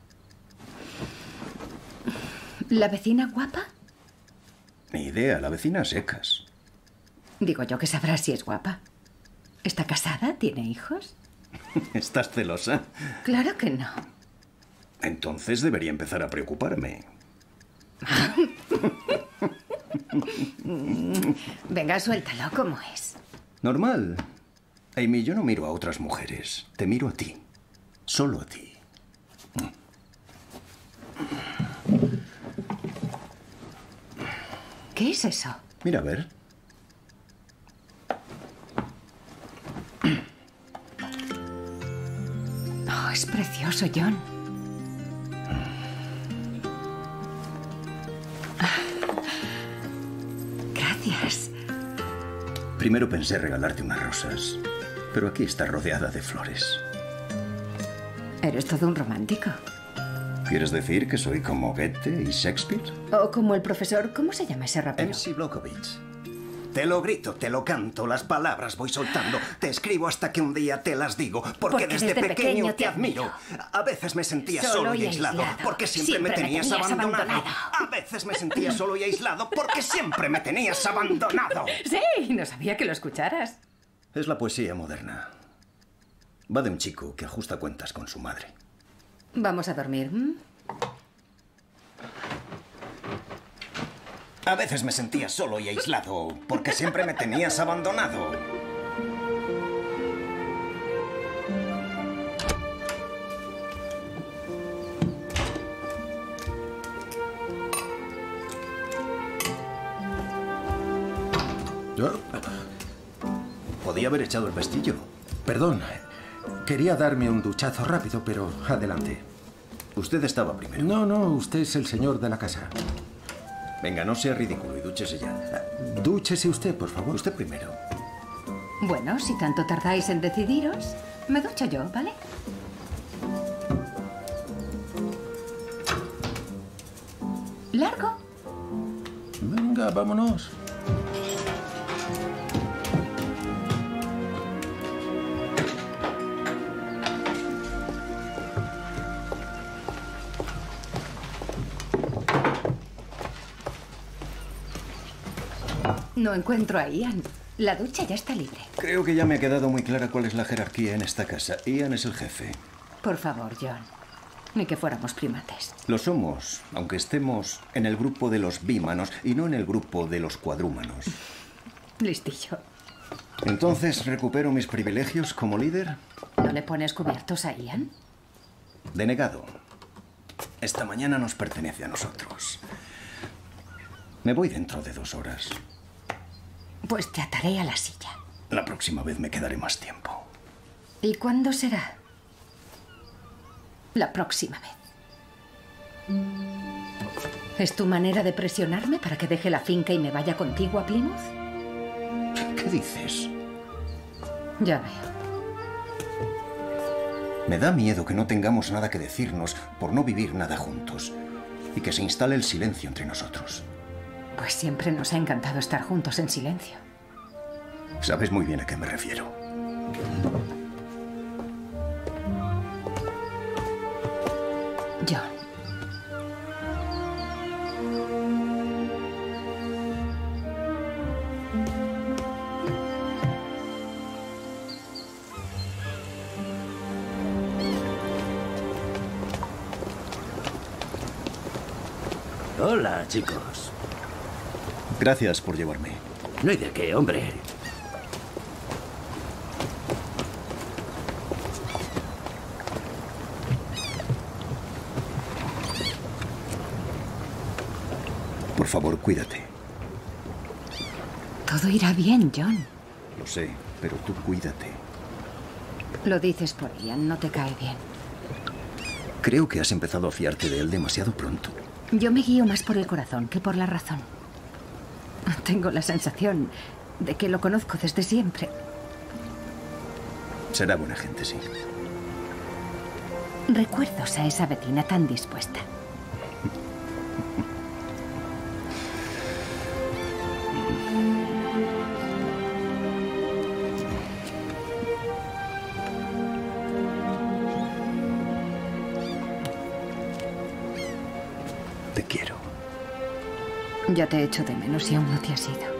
¿La vecina guapa? Ni idea, la vecina a secas. Digo yo que sabrás si es guapa. ¿Está casada? ¿Tiene hijos? ¿Estás celosa? Claro que no. Entonces debería empezar a preocuparme. Venga, suéltalo. ¿Cómo es? Normal. Amy, yo no miro a otras mujeres. Te miro a ti. Solo a ti. ¿Qué es eso? Mira, a ver. Oh, es precioso, John. Gracias. Primero pensé regalarte unas rosas, pero aquí está rodeada de flores. Eres todo un romántico. ¿Quieres decir que soy como Goethe y Shakespeare? O como el profesor... ¿Cómo se llama ese rapero? M C Blokovich. Te lo grito, te lo canto, las palabras voy soltando. Te escribo hasta que un día te las digo. Porque, Porque desde, desde pequeño, pequeño te te admiro. admiro. A veces me sentía Solo solo, y y aislado, aislado. porque siempre, Siempre me me tenías, tenías abandonado. abandonado. A veces me sentía solo y aislado, porque siempre me tenías abandonado. Sí, no sabía que lo escucharas. Es la poesía moderna. Va de un chico que ajusta cuentas con su madre. Vamos a dormir. ¿m? A veces me sentía solo y aislado, porque siempre me tenías abandonado. Podía haber echado el pestillo. Perdón, quería darme un duchazo rápido, pero adelante. Usted estaba primero. No, no, usted es el señor de la casa. Venga, no sea ridículo y dúchese ya. Dúchese usted, por favor. Usted primero. Bueno, si tanto tardáis en decidiros, me ducho yo, ¿vale? ¿Largo? Venga, vámonos. No encuentro a Ian. La ducha ya está libre. Creo que ya me ha quedado muy clara cuál es la jerarquía en esta casa. Ian es el jefe. Por favor, John. Ni que fuéramos primates. Lo somos, aunque estemos en el grupo de los bímanos y no en el grupo de los cuadrúmanos. Listillo. Entonces, ¿recupero mis privilegios como líder? ¿No le pones cubiertos a Ian? Denegado. Esta mañana nos pertenece a nosotros. Me voy dentro de dos horas. Pues te ataré a la silla. La próxima vez me quedaré más tiempo. ¿Y cuándo será? La próxima vez. ¿Es tu manera de presionarme para que deje la finca y me vaya contigo a Plymouth? ¿Qué dices? Ya veo. Me da miedo que no tengamos nada que decirnos por no vivir nada juntos y que se instale el silencio entre nosotros. Pues siempre nos ha encantado estar juntos en silencio. Sabes muy bien a qué me refiero. John. Hola, chicos. Gracias por llevarme. No hay de qué, hombre. Por favor, cuídate. Todo irá bien, John. Lo sé, pero tú cuídate. Lo dices por Ian, no te cae bien. Creo que has empezado a fiarte de él demasiado pronto. Yo me guío más por el corazón que por la razón. Tengo la sensación de que lo conozco desde siempre. Será buena gente, sí. Recuerdos a esa vecina tan dispuesta. Te quiero. Ya te echo de menos y aún no te has ido.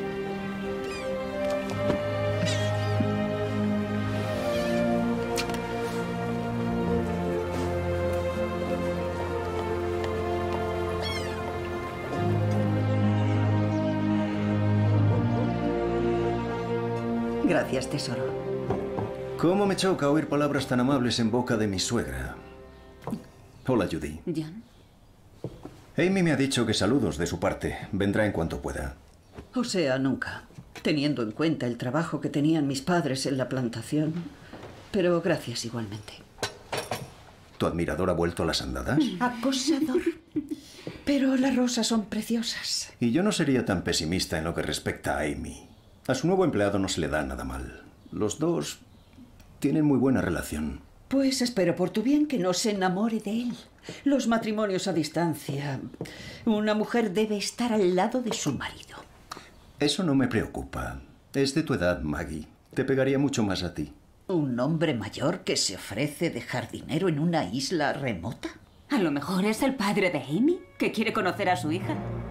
Gracias, tesoro. ¿Cómo me choca oír palabras tan amables en boca de mi suegra? Hola, Judy. John. Amy me ha dicho que saludos de su parte. Vendrá en cuanto pueda. O sea, nunca. Teniendo en cuenta el trabajo que tenían mis padres en la plantación. Pero gracias igualmente. ¿Tu admirador ha vuelto a las andadas? Acosador. Pero las rosas son preciosas. Y yo no sería tan pesimista en lo que respecta a Amy. A su nuevo empleado no se le da nada mal. Los dos tienen muy buena relación. Pues espero por tu bien que no se enamore de él. Los matrimonios a distancia. Una mujer debe estar al lado de su marido. Eso no me preocupa. Es de tu edad, Maggie. Te pegaría mucho más a ti. ¿Un hombre mayor que se ofrece de jardinero en una isla remota? A lo mejor es el padre de Amy, que quiere conocer a su hija.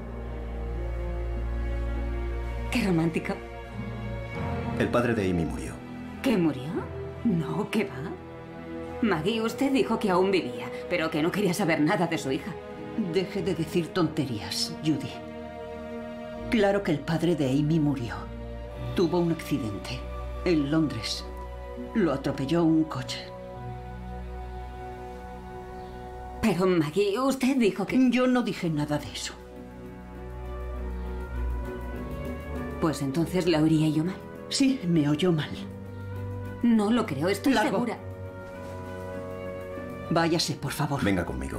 Qué romántico. El padre de Amy murió. ¿Que murió? No, ¿qué va? Maggie, usted dijo que aún vivía, pero que no quería saber nada de su hija. Deje de decir tonterías, Judy. Claro que el padre de Amy murió. Tuvo un accidente en Londres. Lo atropelló un coche. Pero Maggie, usted dijo que... Yo no dije nada de eso. Pues entonces la oiría yo mal. Sí, me oyó mal. No lo creo, estoy Largo. segura. Váyase, por favor. Venga conmigo.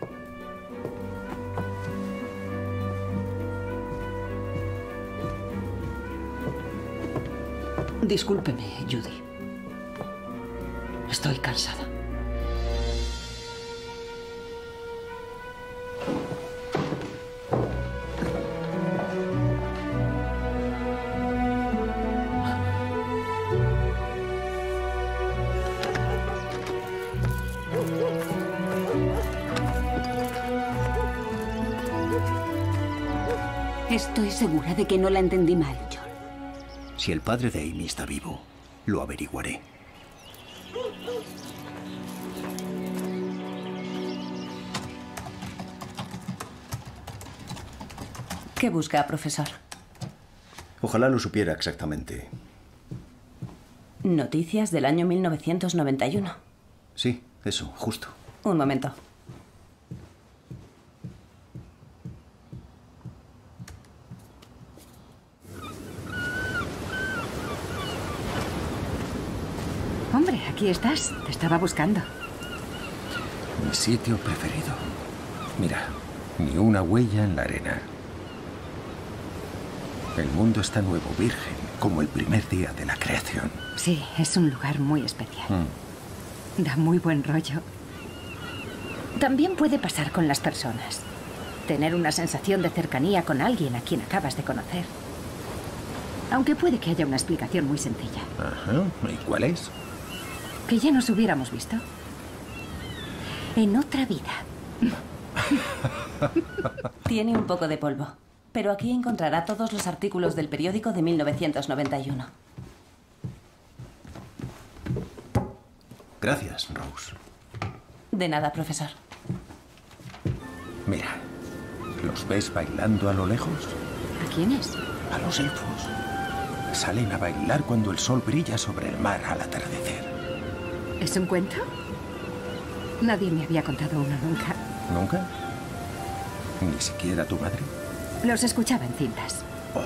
Discúlpeme, Judy. Estoy cansada. Estoy segura de que no la entendí mal, John. Si el padre de Amy está vivo, lo averiguaré. ¿Qué busca, profesor? Ojalá lo supiera exactamente. Noticias del año mil novecientos noventa y uno. Sí, eso, justo. Un momento. Hombre, aquí estás. Te estaba buscando. Mi sitio preferido. Mira, ni una huella en la arena. El mundo está nuevo, virgen, como el primer día de la creación. Sí, es un lugar muy especial. Mm. Da muy buen rollo. También puede pasar con las personas. Tener una sensación de cercanía con alguien a quien acabas de conocer. Aunque puede que haya una explicación muy sencilla. Ajá. ¿Y cuál es? Que ya nos hubiéramos visto. En otra vida. Tiene un poco de polvo, pero aquí encontrará todos los artículos del periódico de mil novecientos noventa y uno. Gracias, Rose. De nada, profesor. Mira, ¿los ves bailando a lo lejos? ¿A quiénes? A los elfos. Salen a bailar cuando el sol brilla sobre el mar al atardecer. ¿Es un cuento? Nadie me había contado uno nunca. ¿Nunca? ¿Ni siquiera tu madre? Los escuchaba en cintas.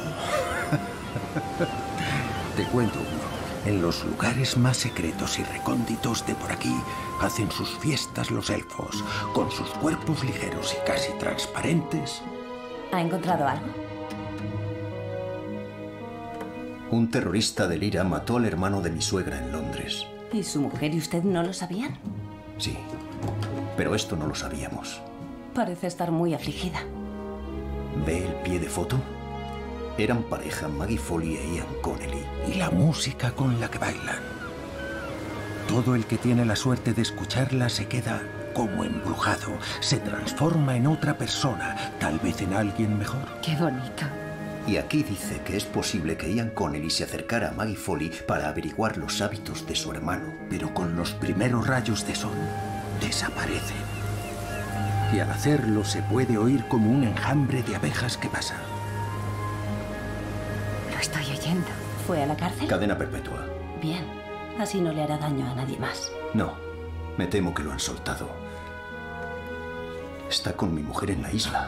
Te cuento uno. En los lugares más secretos y recónditos de por aquí hacen sus fiestas los elfos, con sus cuerpos ligeros y casi transparentes. ¿Ha encontrado algo? Un terrorista del IRA mató al hermano de mi suegra en Londres. ¿Y su mujer y usted no lo sabían? Sí, pero esto no lo sabíamos. Parece estar muy afligida. ¿Ve el pie de foto? Eran pareja Maggie Foley e Ian Connelly. Y la música con la que bailan. Todo el que tiene la suerte de escucharla se queda como embrujado. Se transforma en otra persona, tal vez en alguien mejor. Qué bonito. Y aquí dice que es posible que Ian Connelly se acercara a Maggie Foley para averiguar los hábitos de su hermano. Pero con los primeros rayos de sol, desaparecen. Y al hacerlo se puede oír como un enjambre de abejas que pasa. Lo estoy oyendo. ¿Fue a la cárcel? Cadena perpetua. Bien. Así no le hará daño a nadie más. No. Me temo que lo han soltado. Está con mi mujer en la isla.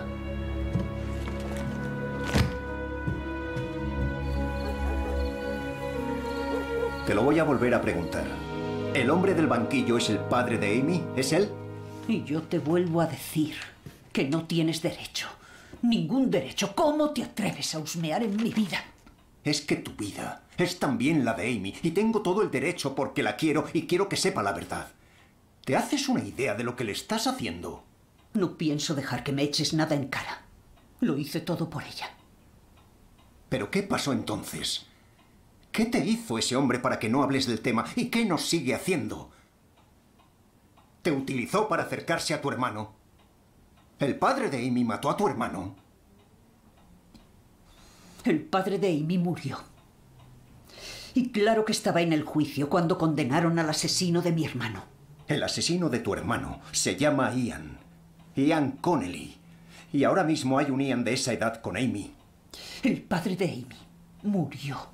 Te lo voy a volver a preguntar. ¿El hombre del banquillo es el padre de Amy? ¿Es él? Y yo te vuelvo a decir que no tienes derecho. Ningún derecho. ¿Cómo te atreves a husmear en mi vida? Es que tu vida es también la de Amy y tengo todo el derecho porque la quiero y quiero que sepa la verdad. ¿Te haces una idea de lo que le estás haciendo? No pienso dejar que me eches nada en cara. Lo hice todo por ella. ¿Pero qué pasó entonces? ¿Qué te hizo ese hombre para que no hables del tema? ¿Y qué nos sigue haciendo? ¿Te utilizó para acercarse a tu hermano? ¿El padre de Amy mató a tu hermano? El padre de Amy murió. Y claro que estaba en el juicio cuando condenaron al asesino de mi hermano. El asesino de tu hermano se llama Ian. Ian Connelly. Y ahora mismo hay un Ian de esa edad con Amy. El padre de Amy murió.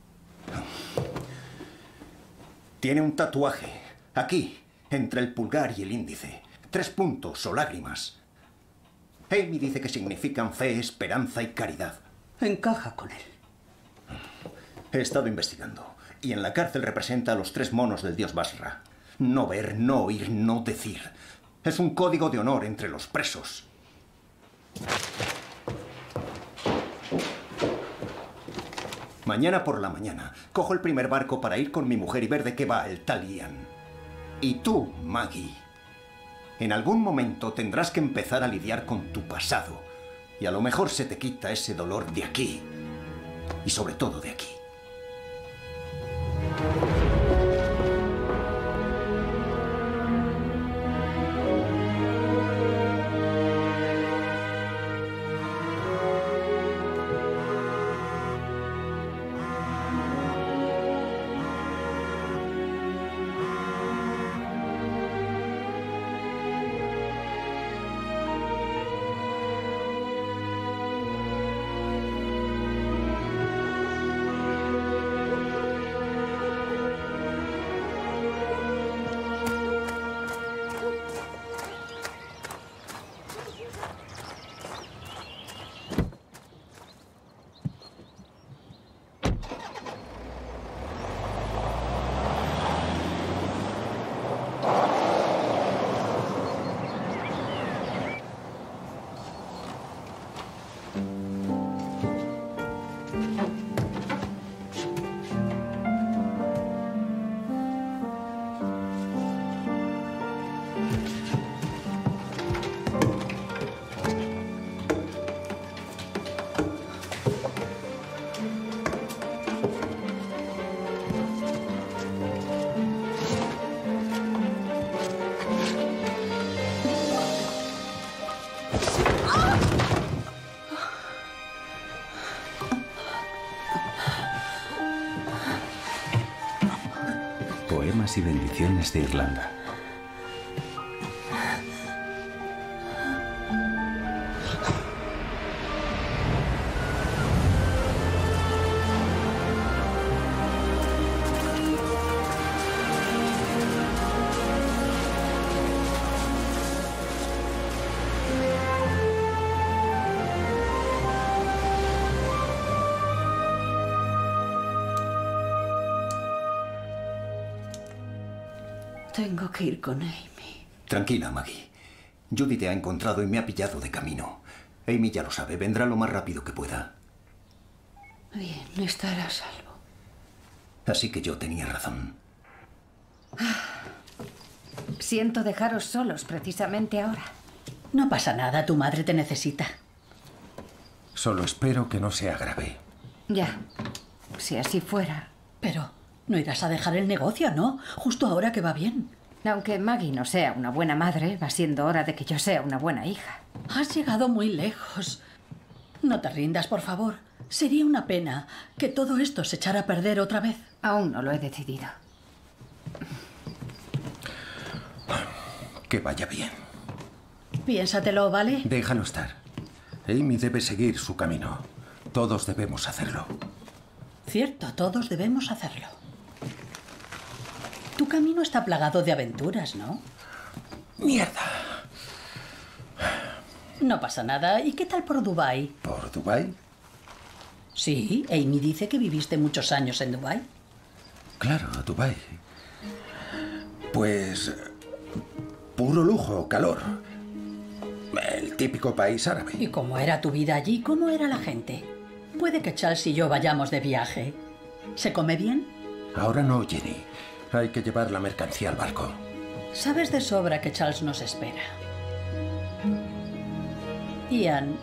Tiene un tatuaje, aquí, entre el pulgar y el índice. Tres puntos o lágrimas. Amy dice que significan fe, esperanza y caridad. Encaja con él. He estado investigando. Y en la cárcel representa a los tres monos del dios Basra. No ver, no oír, no decir. Es un código de honor entre los presos. Mañana por la mañana, cojo el primer barco para ir con mi mujer y ver de qué va el tal Ian. Y tú, Maggie, en algún momento tendrás que empezar a lidiar con tu pasado. Y a lo mejor se te quita ese dolor de aquí. Y sobre todo de aquí. Poemas y bendiciones de Irlanda. Tengo que ir con Amy. Tranquila, Maggie. Judy te ha encontrado y me ha pillado de camino. Amy ya lo sabe, vendrá lo más rápido que pueda. Bien, estará a salvo. Así que yo tenía razón. Siento dejaros solos precisamente ahora. No pasa nada, tu madre te necesita. Solo espero que no sea grave. Ya, si así fuera. Pero no irás a dejar el negocio, ¿no? Justo ahora que va bien. Aunque Maggie no sea una buena madre, va siendo hora de que yo sea una buena hija. Has llegado muy lejos. No te rindas, por favor. Sería una pena que todo esto se echara a perder otra vez. Aún no lo he decidido. Que vaya bien. Piénsatelo, ¿vale? Déjalo estar. Amy debe seguir su camino. Todos debemos hacerlo. Cierto, todos debemos hacerlo. Tu camino está plagado de aventuras, ¿no? ¡Mierda! No pasa nada. ¿Y qué tal por Dubái? ¿Por Dubái? Sí, Amy dice que viviste muchos años en Dubái. Claro, Dubái. Pues... puro lujo, calor. El típico país árabe. ¿Y cómo era tu vida allí? ¿Cómo era la gente? Puede que Charles y yo vayamos de viaje. ¿Se come bien? Ahora no, Jenny. Hay que llevar la mercancía al barco. Sabes de sobra que Charles nos espera. Ian...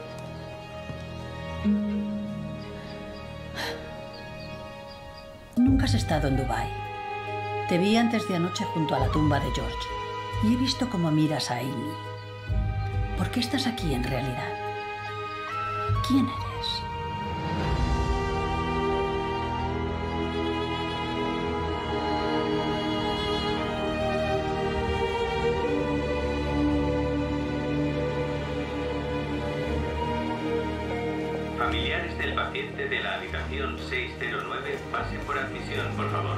Nunca has estado en Dubái. Te vi antes de anoche junto a la tumba de George. Y he visto cómo miras a Amy. ¿Por qué estás aquí en realidad? ¿Quién eres? Familiares del paciente de la habitación seis cero nueve, pasen por admisión, por favor.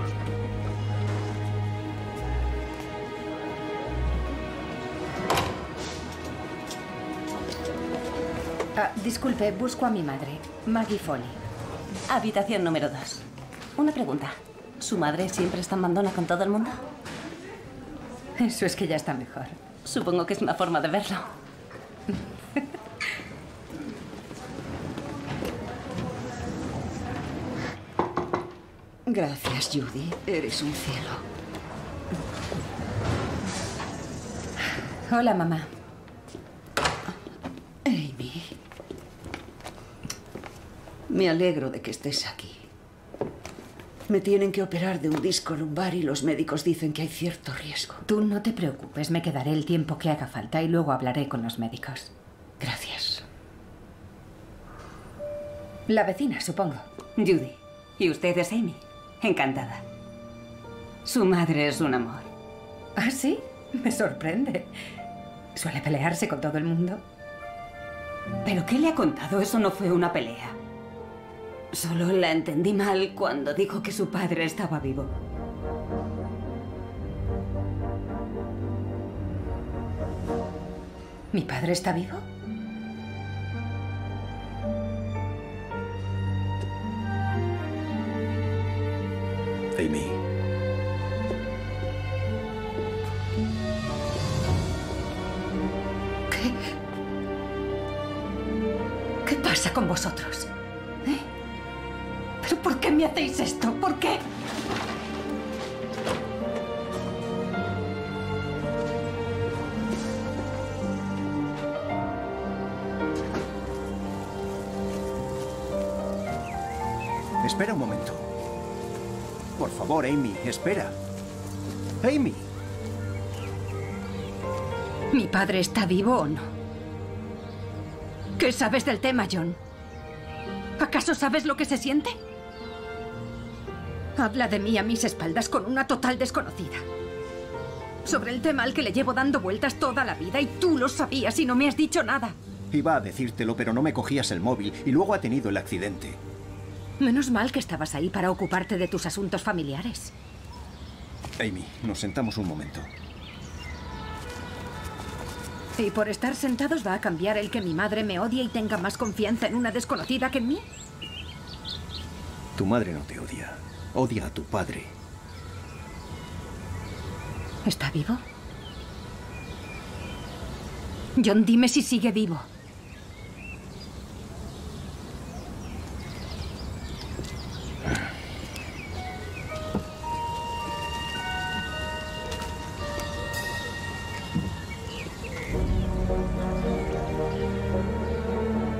Ah, disculpe, busco a mi madre, Maggie Foley. Habitación número dos. Una pregunta. ¿Su madre siempre está mandona con todo el mundo? Eso es que ya está mejor. Supongo que es una forma de verlo. Gracias, Judy. Eres un cielo. Hola, mamá. Amy. Me alegro de que estés aquí. Me tienen que operar de un disco lumbar y los médicos dicen que hay cierto riesgo. Tú no te preocupes, me quedaré el tiempo que haga falta y luego hablaré con los médicos. Gracias. La vecina, supongo. Judy. ¿Y usted es Amy? Encantada. Su madre es un amor. ¿Ah, sí? Me sorprende. ¿Suele pelearse con todo el mundo? ¿Pero qué le ha contado? Eso no fue una pelea. Solo la entendí mal cuando dijo que su padre estaba vivo. ¿Mi padre está vivo? Amy. ¿Qué? ¿Qué pasa con vosotros? ¿Eh? ¿Pero por qué me hacéis esto? ¿Por qué? Espera un momento. Por favor, Amy, espera. Amy. ¿Mi padre está vivo o no? ¿Qué sabes del tema, John? ¿Acaso sabes lo que se siente? Habla de mí a mis espaldas con una total desconocida. Sobre el tema al que le llevo dando vueltas toda la vida y tú lo sabías y no me has dicho nada. Iba a decírtelo, pero no me cogías el móvil y luego ha tenido el accidente. Menos mal que estabas ahí para ocuparte de tus asuntos familiares. Amy, nos sentamos un momento. ¿Y por estar sentados va a cambiar el que mi madre me odie y tenga más confianza en una desconocida que en mí? Tu madre no te odia. Odia a tu padre. ¿Está vivo? John, dime si sigue vivo.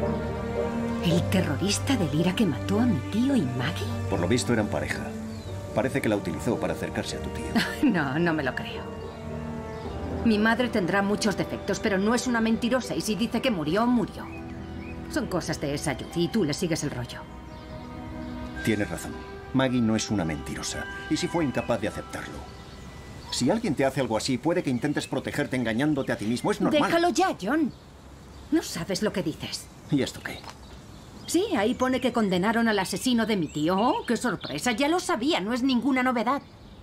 ¿El terrorista del I R A que mató a mi tío y Maggie? Por lo visto eran pareja. Parece que la utilizó para acercarse a tu tío. No, no me lo creo. Mi madre tendrá muchos defectos, pero no es una mentirosa y si dice que murió, murió. Son cosas de esa Judy y tú le sigues el rollo. Tienes razón. Maggie no es una mentirosa. Y si fue incapaz de aceptarlo. Si alguien te hace algo así, puede que intentes protegerte engañándote a ti mismo. Es normal. Déjalo ya, John. No sabes lo que dices. ¿Y esto qué? Sí, ahí pone que condenaron al asesino de mi tío. ¡Oh, qué sorpresa! Ya lo sabía, no es ninguna novedad.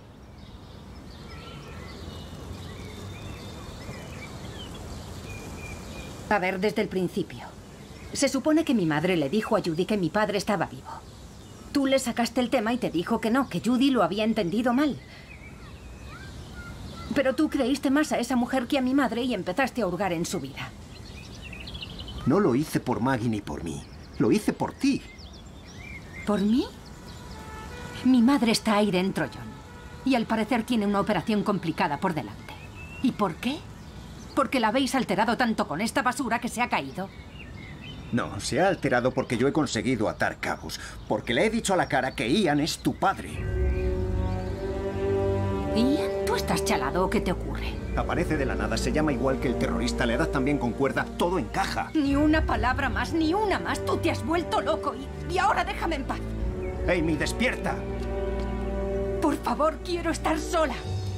A ver, desde el principio. Se supone que mi madre le dijo a Judy que mi padre estaba vivo. Tú le sacaste el tema y te dijo que no, que Judy lo había entendido mal. Pero tú creíste más a esa mujer que a mi madre y empezaste a hurgar en su vida. No lo hice por Maggie ni por mí. Lo hice por ti. ¿Por mí? Mi madre está ahí dentro, John. Y al parecer tiene una operación complicada por delante. ¿Y por qué? Porque la habéis alterado tanto con esta basura que se ha caído. No, se ha alterado porque yo he conseguido atar cabos. Porque le he dicho a la cara que Ian es tu padre. Ian, ¿tú estás chalado o qué te ocurre? Aparece de la nada, se llama igual que el terrorista, la edad también concuerda, todo encaja. Ni una palabra más, ni una más. Tú te has vuelto loco y, y ahora déjame en paz. Amy, despierta. Por favor, quiero estar sola.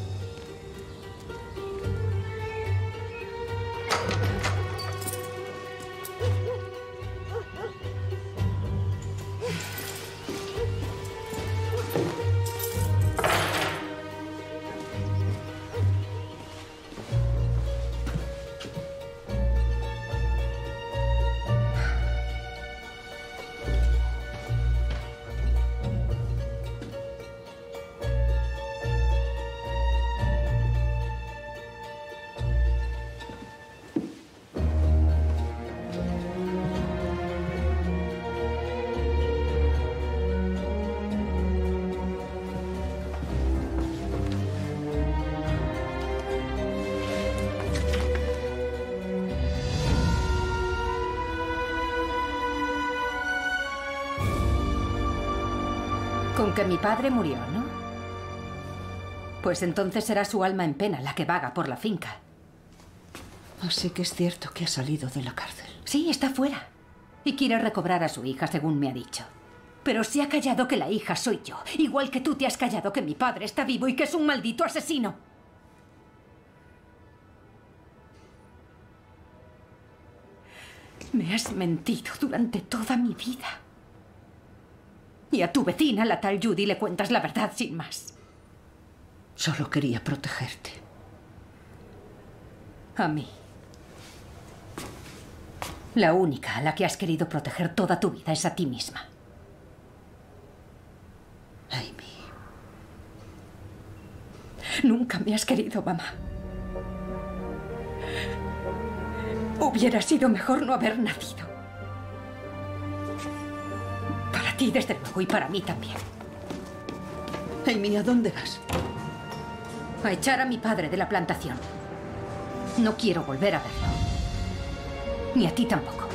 Con que mi padre murió, ¿no? Pues entonces será su alma en pena la que vaga por la finca. Así que es cierto que ha salido de la cárcel. Sí, está fuera. Y quiere recobrar a su hija, según me ha dicho. Pero se ha callado que la hija soy yo. Igual que tú te has callado que mi padre está vivo y que es un maldito asesino. Me has mentido durante toda mi vida. Y a tu vecina, la tal Judy, le cuentas la verdad sin más. Solo quería protegerte. A mí. La única a la que has querido proteger toda tu vida es a ti misma. Amy. Nunca me has querido, mamá. Hubiera sido mejor no haber nacido. Para ti, desde luego, y para mí también. Amy, ¿a dónde vas? A echar a mi padre de la plantación. No quiero volver a verlo. Ni a ti tampoco.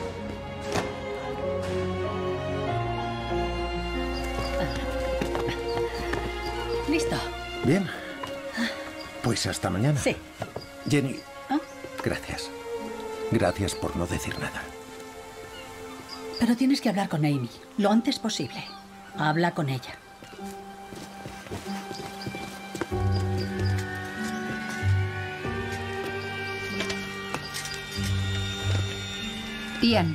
¿Listo? Bien. Pues hasta mañana. Sí. Jenny, ¿Ah? gracias. Gracias por no decir nada. Pero tienes que hablar con Amy, lo antes posible. Habla con ella. Ian.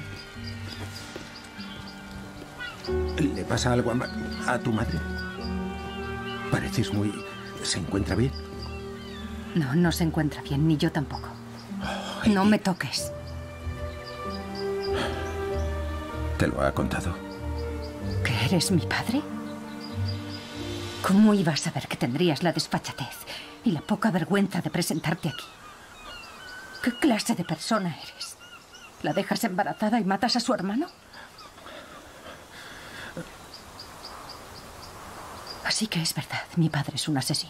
¿Le pasa algo a, ma- a tu madre? Pareces muy... ¿Se encuentra bien? No, no se encuentra bien, ni yo tampoco. Ay, No me toques. ¿Te lo ha contado? ¿Que eres mi padre? ¿Cómo iba a saber que tendrías la desfachatez y la poca vergüenza de presentarte aquí? ¿Qué clase de persona eres? ¿La dejas embarazada y matas a su hermano? Así que es verdad, mi padre es un asesino.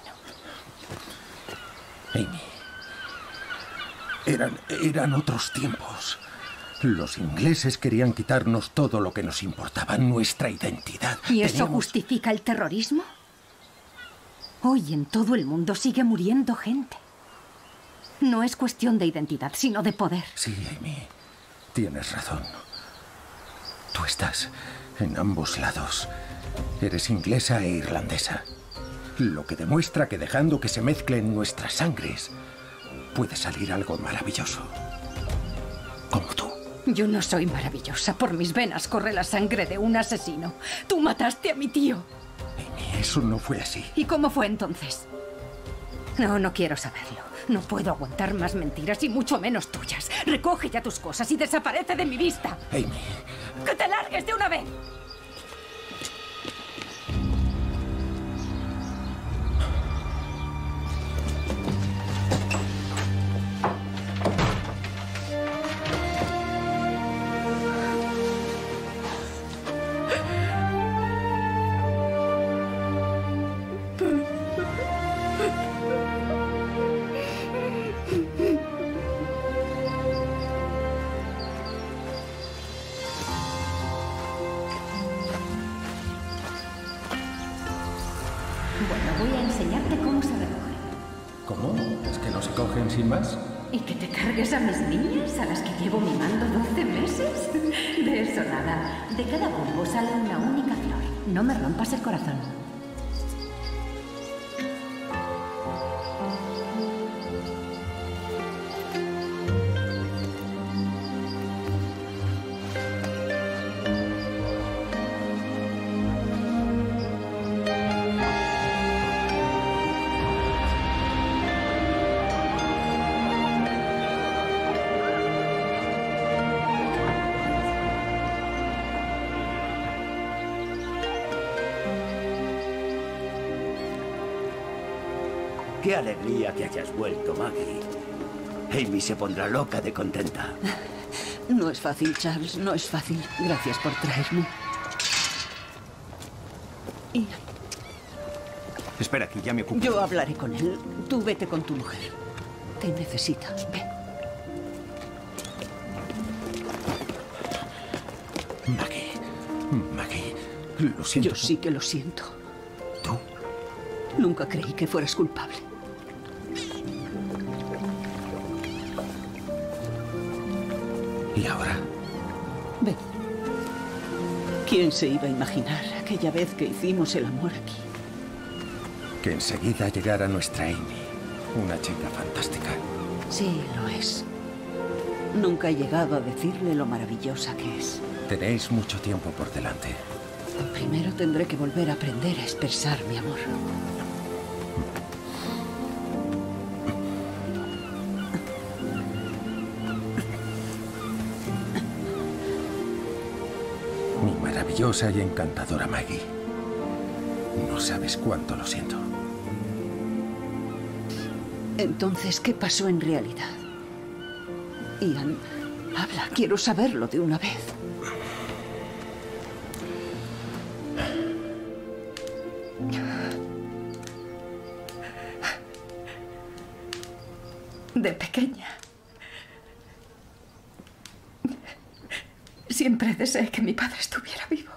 Amy, eran, eran otros tiempos. Los ingleses querían quitarnos todo lo que nos importaba, nuestra identidad. ¿Y eso Teníamos- justifica el terrorismo? Hoy en todo el mundo sigue muriendo gente. No es cuestión de identidad, sino de poder. Sí, Amy. Tienes razón. Tú estás en ambos lados. Eres inglesa e irlandesa. Lo que demuestra que dejando que se mezclen nuestras sangres, puede salir algo maravilloso. Como tú. Yo no soy maravillosa. Por mis venas corre la sangre de un asesino. Tú mataste a mi tío. Amy, eso no fue así. ¿Y cómo fue entonces? No, no quiero saberlo. No puedo aguantar más mentiras y mucho menos tuyas. Recoge ya tus cosas y desaparece de mi vista. Amy. ¡Que te largues de una vez! ¿Sin más? ¿Y que te cargues a mis niñas, a las que llevo mimando doce meses? De eso nada. De cada bulbo sale una única flor. No me rompas el corazón. ¡Qué alegría que hayas vuelto, Maggie! Amy se pondrá loca de contenta. No es fácil, Charles, no es fácil. Gracias por traerme. Y... Espera aquí, ya me ocupo. Yo hablaré con él. Tú vete con tu mujer. Te necesita. Ven. Maggie, Maggie, lo siento. Yo sí que lo siento. ¿Tú? Nunca creí que fueras culpable. ¿Y ahora? Ven. ¿Quién se iba a imaginar aquella vez que hicimos el amor aquí? Que enseguida llegara nuestra Amy, una chica fantástica. Sí, lo es. Nunca he llegado a decirle lo maravillosa que es. Tenéis mucho tiempo por delante. Primero tendré que volver a aprender a expresar mi amor. Mi maravillosa y encantadora Maggie. No sabes cuánto lo siento. Entonces, ¿qué pasó en realidad? Ian, habla, quiero saberlo de una vez. De pequeña, siempre deseé que mi padre estuviera vivo.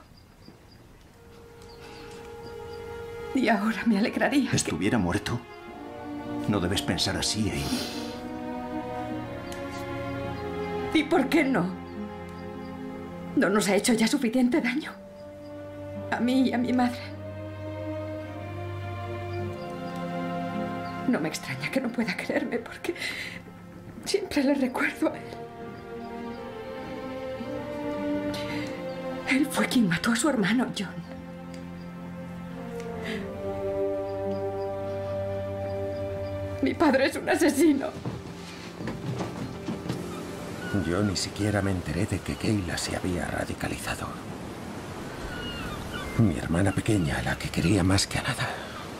Y ahora me alegraría. ¿Estuviera muerto? No debes pensar así, Amy. ¿Y por qué no? ¿No nos ha hecho ya suficiente daño? A mí y a mi madre. No me extraña que no pueda quererme porque siempre le recuerdo a él. Él fue quien mató a su hermano, John. Mi padre es un asesino. Yo ni siquiera me enteré de que Kayla se había radicalizado. Mi hermana pequeña, la que quería más que a nada.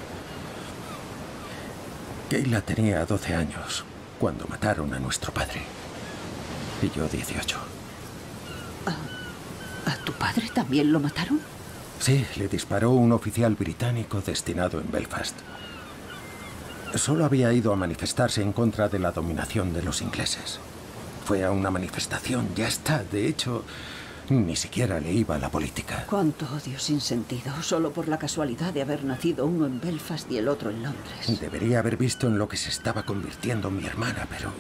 Kayla tenía doce años cuando mataron a nuestro padre. Y yo dieciocho. ¿A, ¿A tu padre también lo mataron? Sí, le disparó un oficial británico destinado en Belfast. Solo había ido a manifestarse en contra de la dominación de los ingleses. Fue a una manifestación, ya está. De hecho, Ni siquiera le iba a la política. Cuánto odio sin sentido, solo por la casualidad de haber nacido uno en Belfast y el otro en Londres. Debería haber visto en lo que se estaba convirtiendo mi hermana, pero...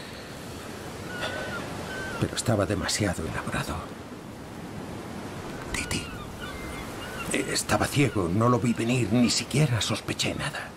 Pero estaba demasiado enamorado. Titi. Estaba ciego, no lo vi venir, ni siquiera sospeché nada.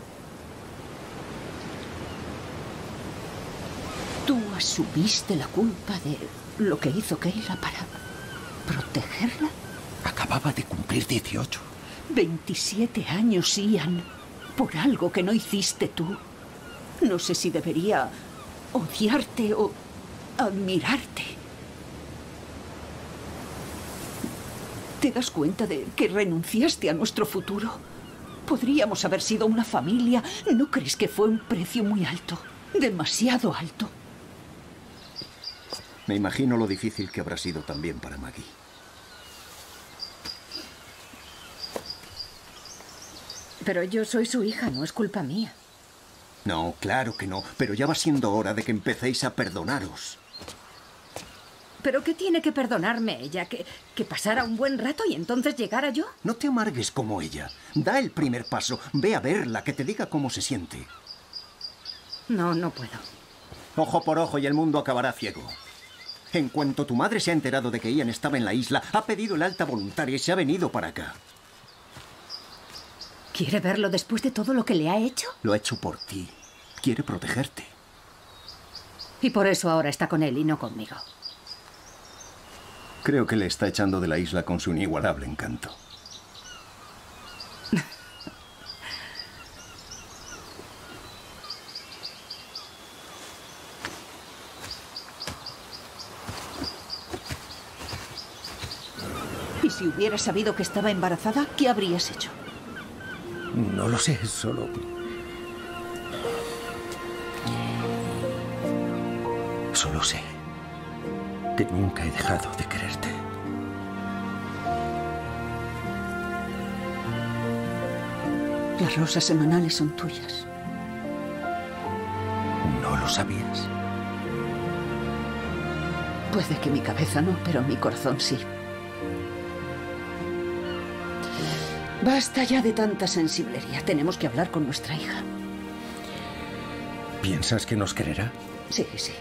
Tú asumiste la culpa de lo que hizo Kayla para protegerla. Acababa de cumplir dieciocho. veintisiete años, Ian, por algo que no hiciste tú. No sé si debería odiarte o admirarte. ¿Te das cuenta de que renunciaste a nuestro futuro? Podríamos haber sido una familia. ¿No crees que fue un precio muy alto? Demasiado alto. Me imagino lo difícil que habrá sido también para Maggie. Pero yo soy su hija, no es culpa mía. No, claro que no, pero ya va siendo hora de que empecéis a perdonaros. ¿Pero qué tiene que perdonarme ella? ¿Que, que pasara un buen rato y entonces llegara yo? No te amargues como ella. Da el primer paso. Ve a verla, que te diga cómo se siente. No, no puedo. Ojo por ojo y el mundo acabará ciego. En cuanto tu madre se ha enterado de que Ian estaba en la isla, ha pedido el alta voluntaria y se ha venido para acá. ¿Quiere verlo después de todo lo que le ha hecho? Lo ha hecho por ti. Quiere protegerte. Y por eso ahora está con él y no conmigo. Creo que le está echando de la isla con su inigualable encanto. ¿Y si hubieras sabido que estaba embarazada, qué habrías hecho? No lo sé, solo... Solo sé que nunca he dejado de quererte. Las rosas semanales son tuyas. ¿No lo sabías? Puede que mi cabeza no, pero mi corazón sí. Basta ya de tanta sensiblería. Tenemos que hablar con nuestra hija. ¿Piensas que nos quererá? Sí, sí.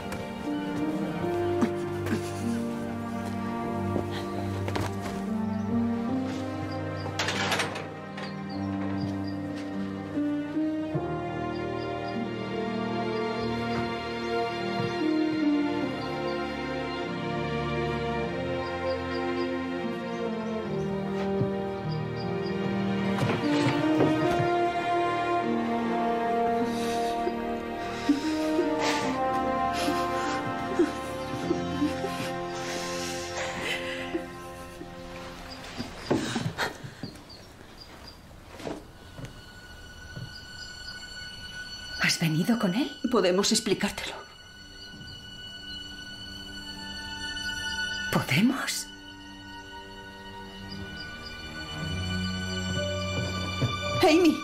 ¿Has venido con él? Podemos explicártelo. ¿Podemos? Amy.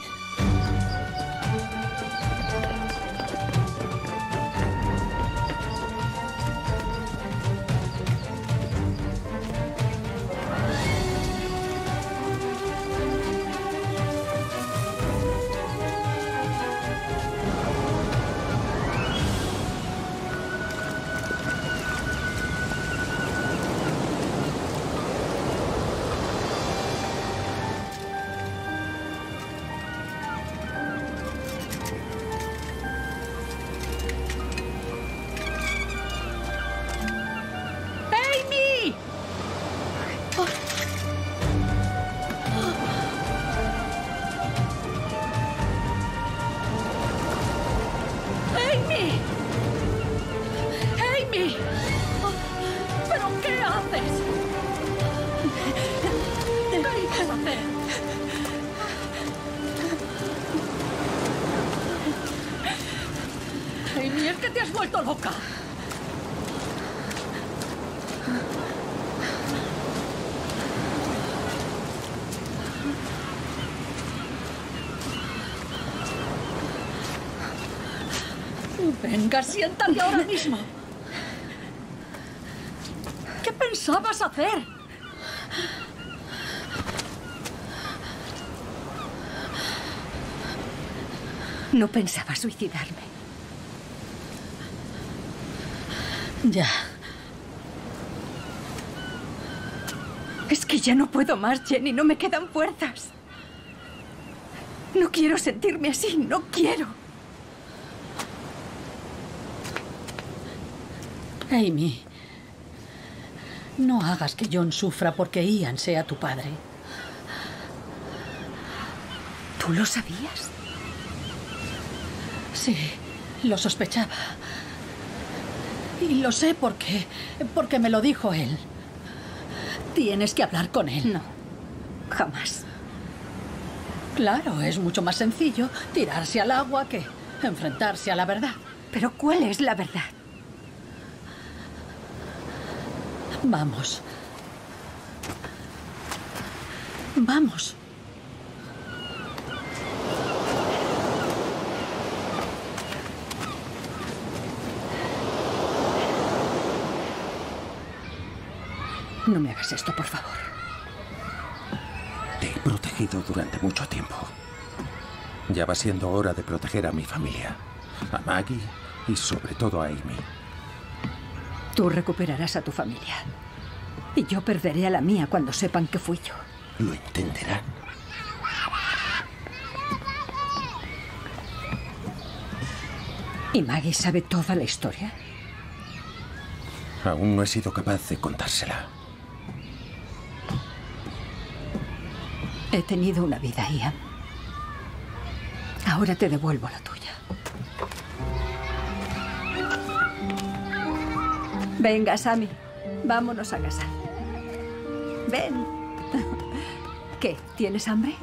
Amy, es que te has vuelto loca. Venga, siéntate ahora mismo. ¿Qué pensabas hacer? No pensaba suicidarme. Ya. Es que ya no puedo más, Jenny. No me quedan fuerzas. No quiero sentirme así. No quiero. Amy, no hagas que John sufra porque Ian sea tu padre. ¿Tú lo sabías? Sí, lo sospechaba. Y lo sé porque, porque me lo dijo él. Tienes que hablar con él. No, jamás. Claro, es mucho más sencillo tirarse al agua que enfrentarse a la verdad. ¿Pero cuál es la verdad? Vamos. Vamos. No me hagas esto, por favor. Te he protegido durante mucho tiempo. Ya va siendo hora de proteger a mi familia. A Maggie y sobre todo a Amy. Tú recuperarás a tu familia. Y yo perderé a la mía cuando sepan que fui yo. Lo entenderán. ¿Y Maggie sabe toda la historia? Aún no he sido capaz de contársela. He tenido una vida, Ian. Ahora te devuelvo la tuya. Venga, Sammy. Vámonos a casa. Ven. ¿Qué? ¿Tienes hambre?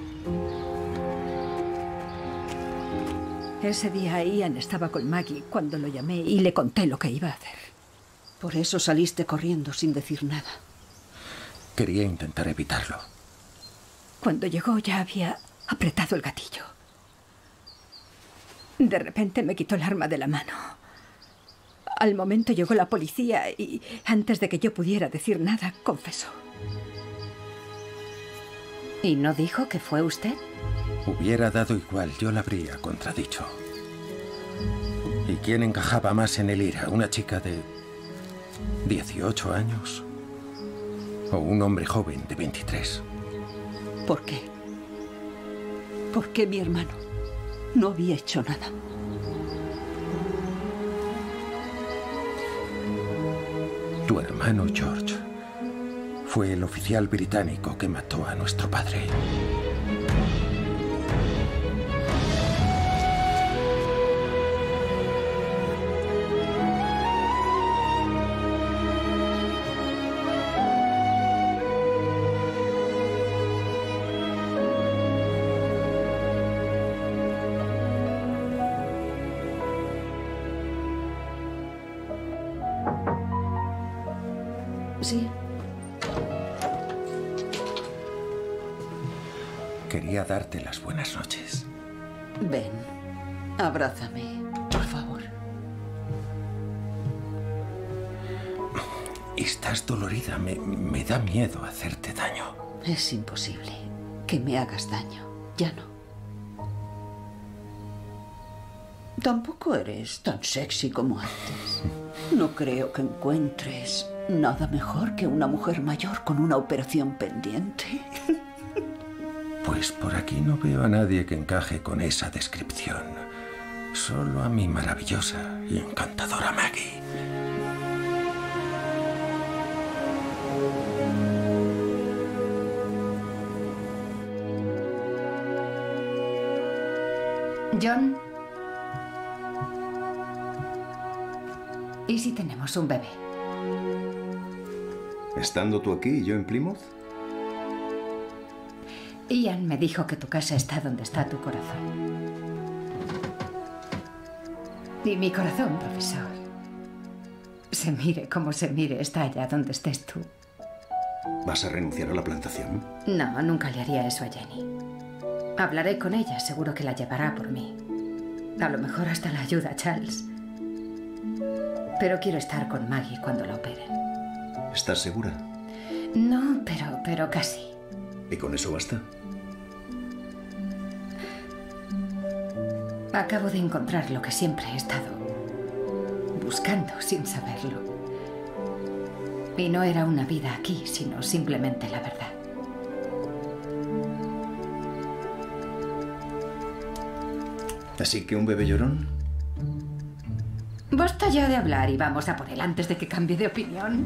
Ese día Ian estaba con Maggie cuando lo llamé y le conté lo que iba a hacer. Por eso saliste corriendo sin decir nada. Quería intentar evitarlo. Cuando llegó ya había apretado el gatillo. De repente me quitó el arma de la mano. Al momento llegó la policía y antes de que yo pudiera decir nada, confesó. ¿Y no dijo que fue usted? Hubiera dado igual, yo la habría contradicho. ¿Y quién encajaba más en el IRA? ¿Una chica de dieciocho años? ¿O un hombre joven de veintitrés? ¿Por qué? ¿Por qué mi hermano no había hecho nada? Tu hermano George fue el oficial británico que mató a nuestro padre. Sí. Quería darte las buenas noches. Ven, abrázame, por favor. Estás dolorida. Me, me da miedo hacerte daño. Es imposible que me hagas daño. Ya no. Tampoco eres tan sexy como antes. No creo que encuentres nada mejor que una mujer mayor con una operación pendiente. Pues por aquí no veo a nadie que encaje con esa descripción. Solo a mi maravillosa y encantadora Maggie. John. ¿Y si tenemos un bebé? ¿Estando tú aquí y yo en Plymouth? Ian me dijo que tu casa está donde está tu corazón. Y mi corazón, profesor, se mire como se mire, está allá donde estés tú. ¿Vas a renunciar a la plantación? No, nunca le haría eso a Jenny. Hablaré con ella, seguro que la llevará por mí. A lo mejor hasta la ayuda a Charles. Pero quiero estar con Maggie cuando la operen. ¿Estás segura? No, pero, pero casi. ¿Y con eso basta? Acabo de encontrar lo que siempre he estado buscando sin saberlo. Y no era una vida aquí, sino simplemente la verdad. ¿Así que un bebé llorón? Basta ya de hablar y vamos a por él antes de que cambie de opinión.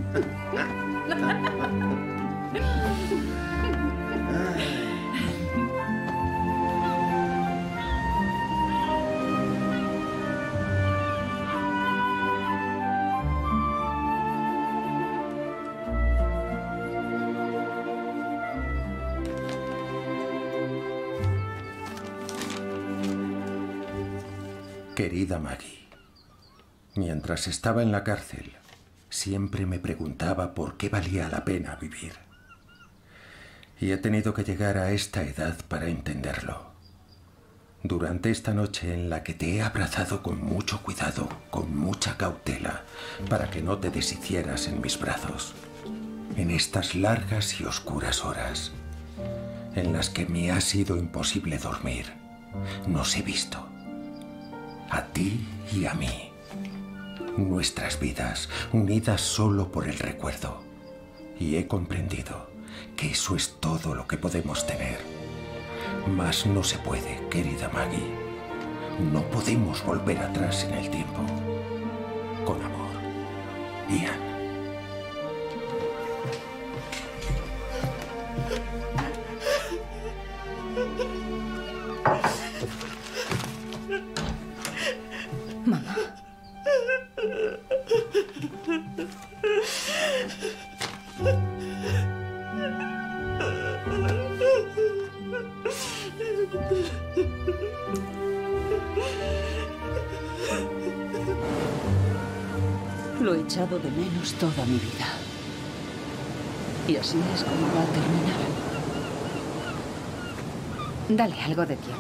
Querida Maggie, mientras estaba en la cárcel, siempre me preguntaba por qué valía la pena vivir. Y he tenido que llegar a esta edad para entenderlo. Durante esta noche en la que te he abrazado con mucho cuidado, con mucha cautela, para que no te deshicieras en mis brazos. En estas largas y oscuras horas, en las que me ha sido imposible dormir, nos he visto. A ti y a mí. Nuestras vidas unidas solo por el recuerdo. Y he comprendido que eso es todo lo que podemos tener. Mas no se puede, querida Maggie. No podemos volver atrás en el tiempo. Con amor, Ian. Mamá. Lo he echado de menos toda mi vida. Y así es como va a terminar. Dale algo de tiempo.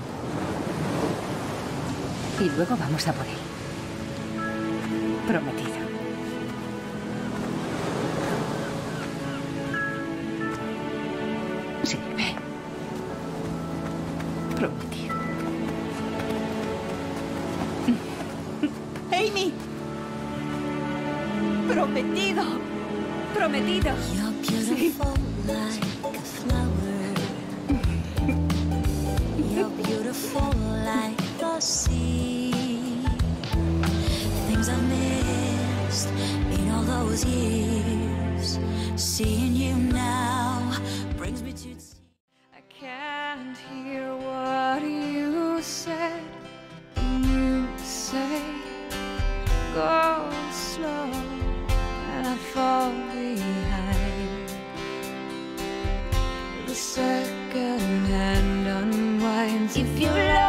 Y luego vamos a por él. Prometido. Sí, ve. Prometido. ¡Amy! ¡Prometido! ¡Prometido! Sí. Beautiful like the sea. Things I missed in all those years. Seeing you now brings me to see. I can't hear what you said. You say go slow and I fall behind. The second hand unwinds. If you love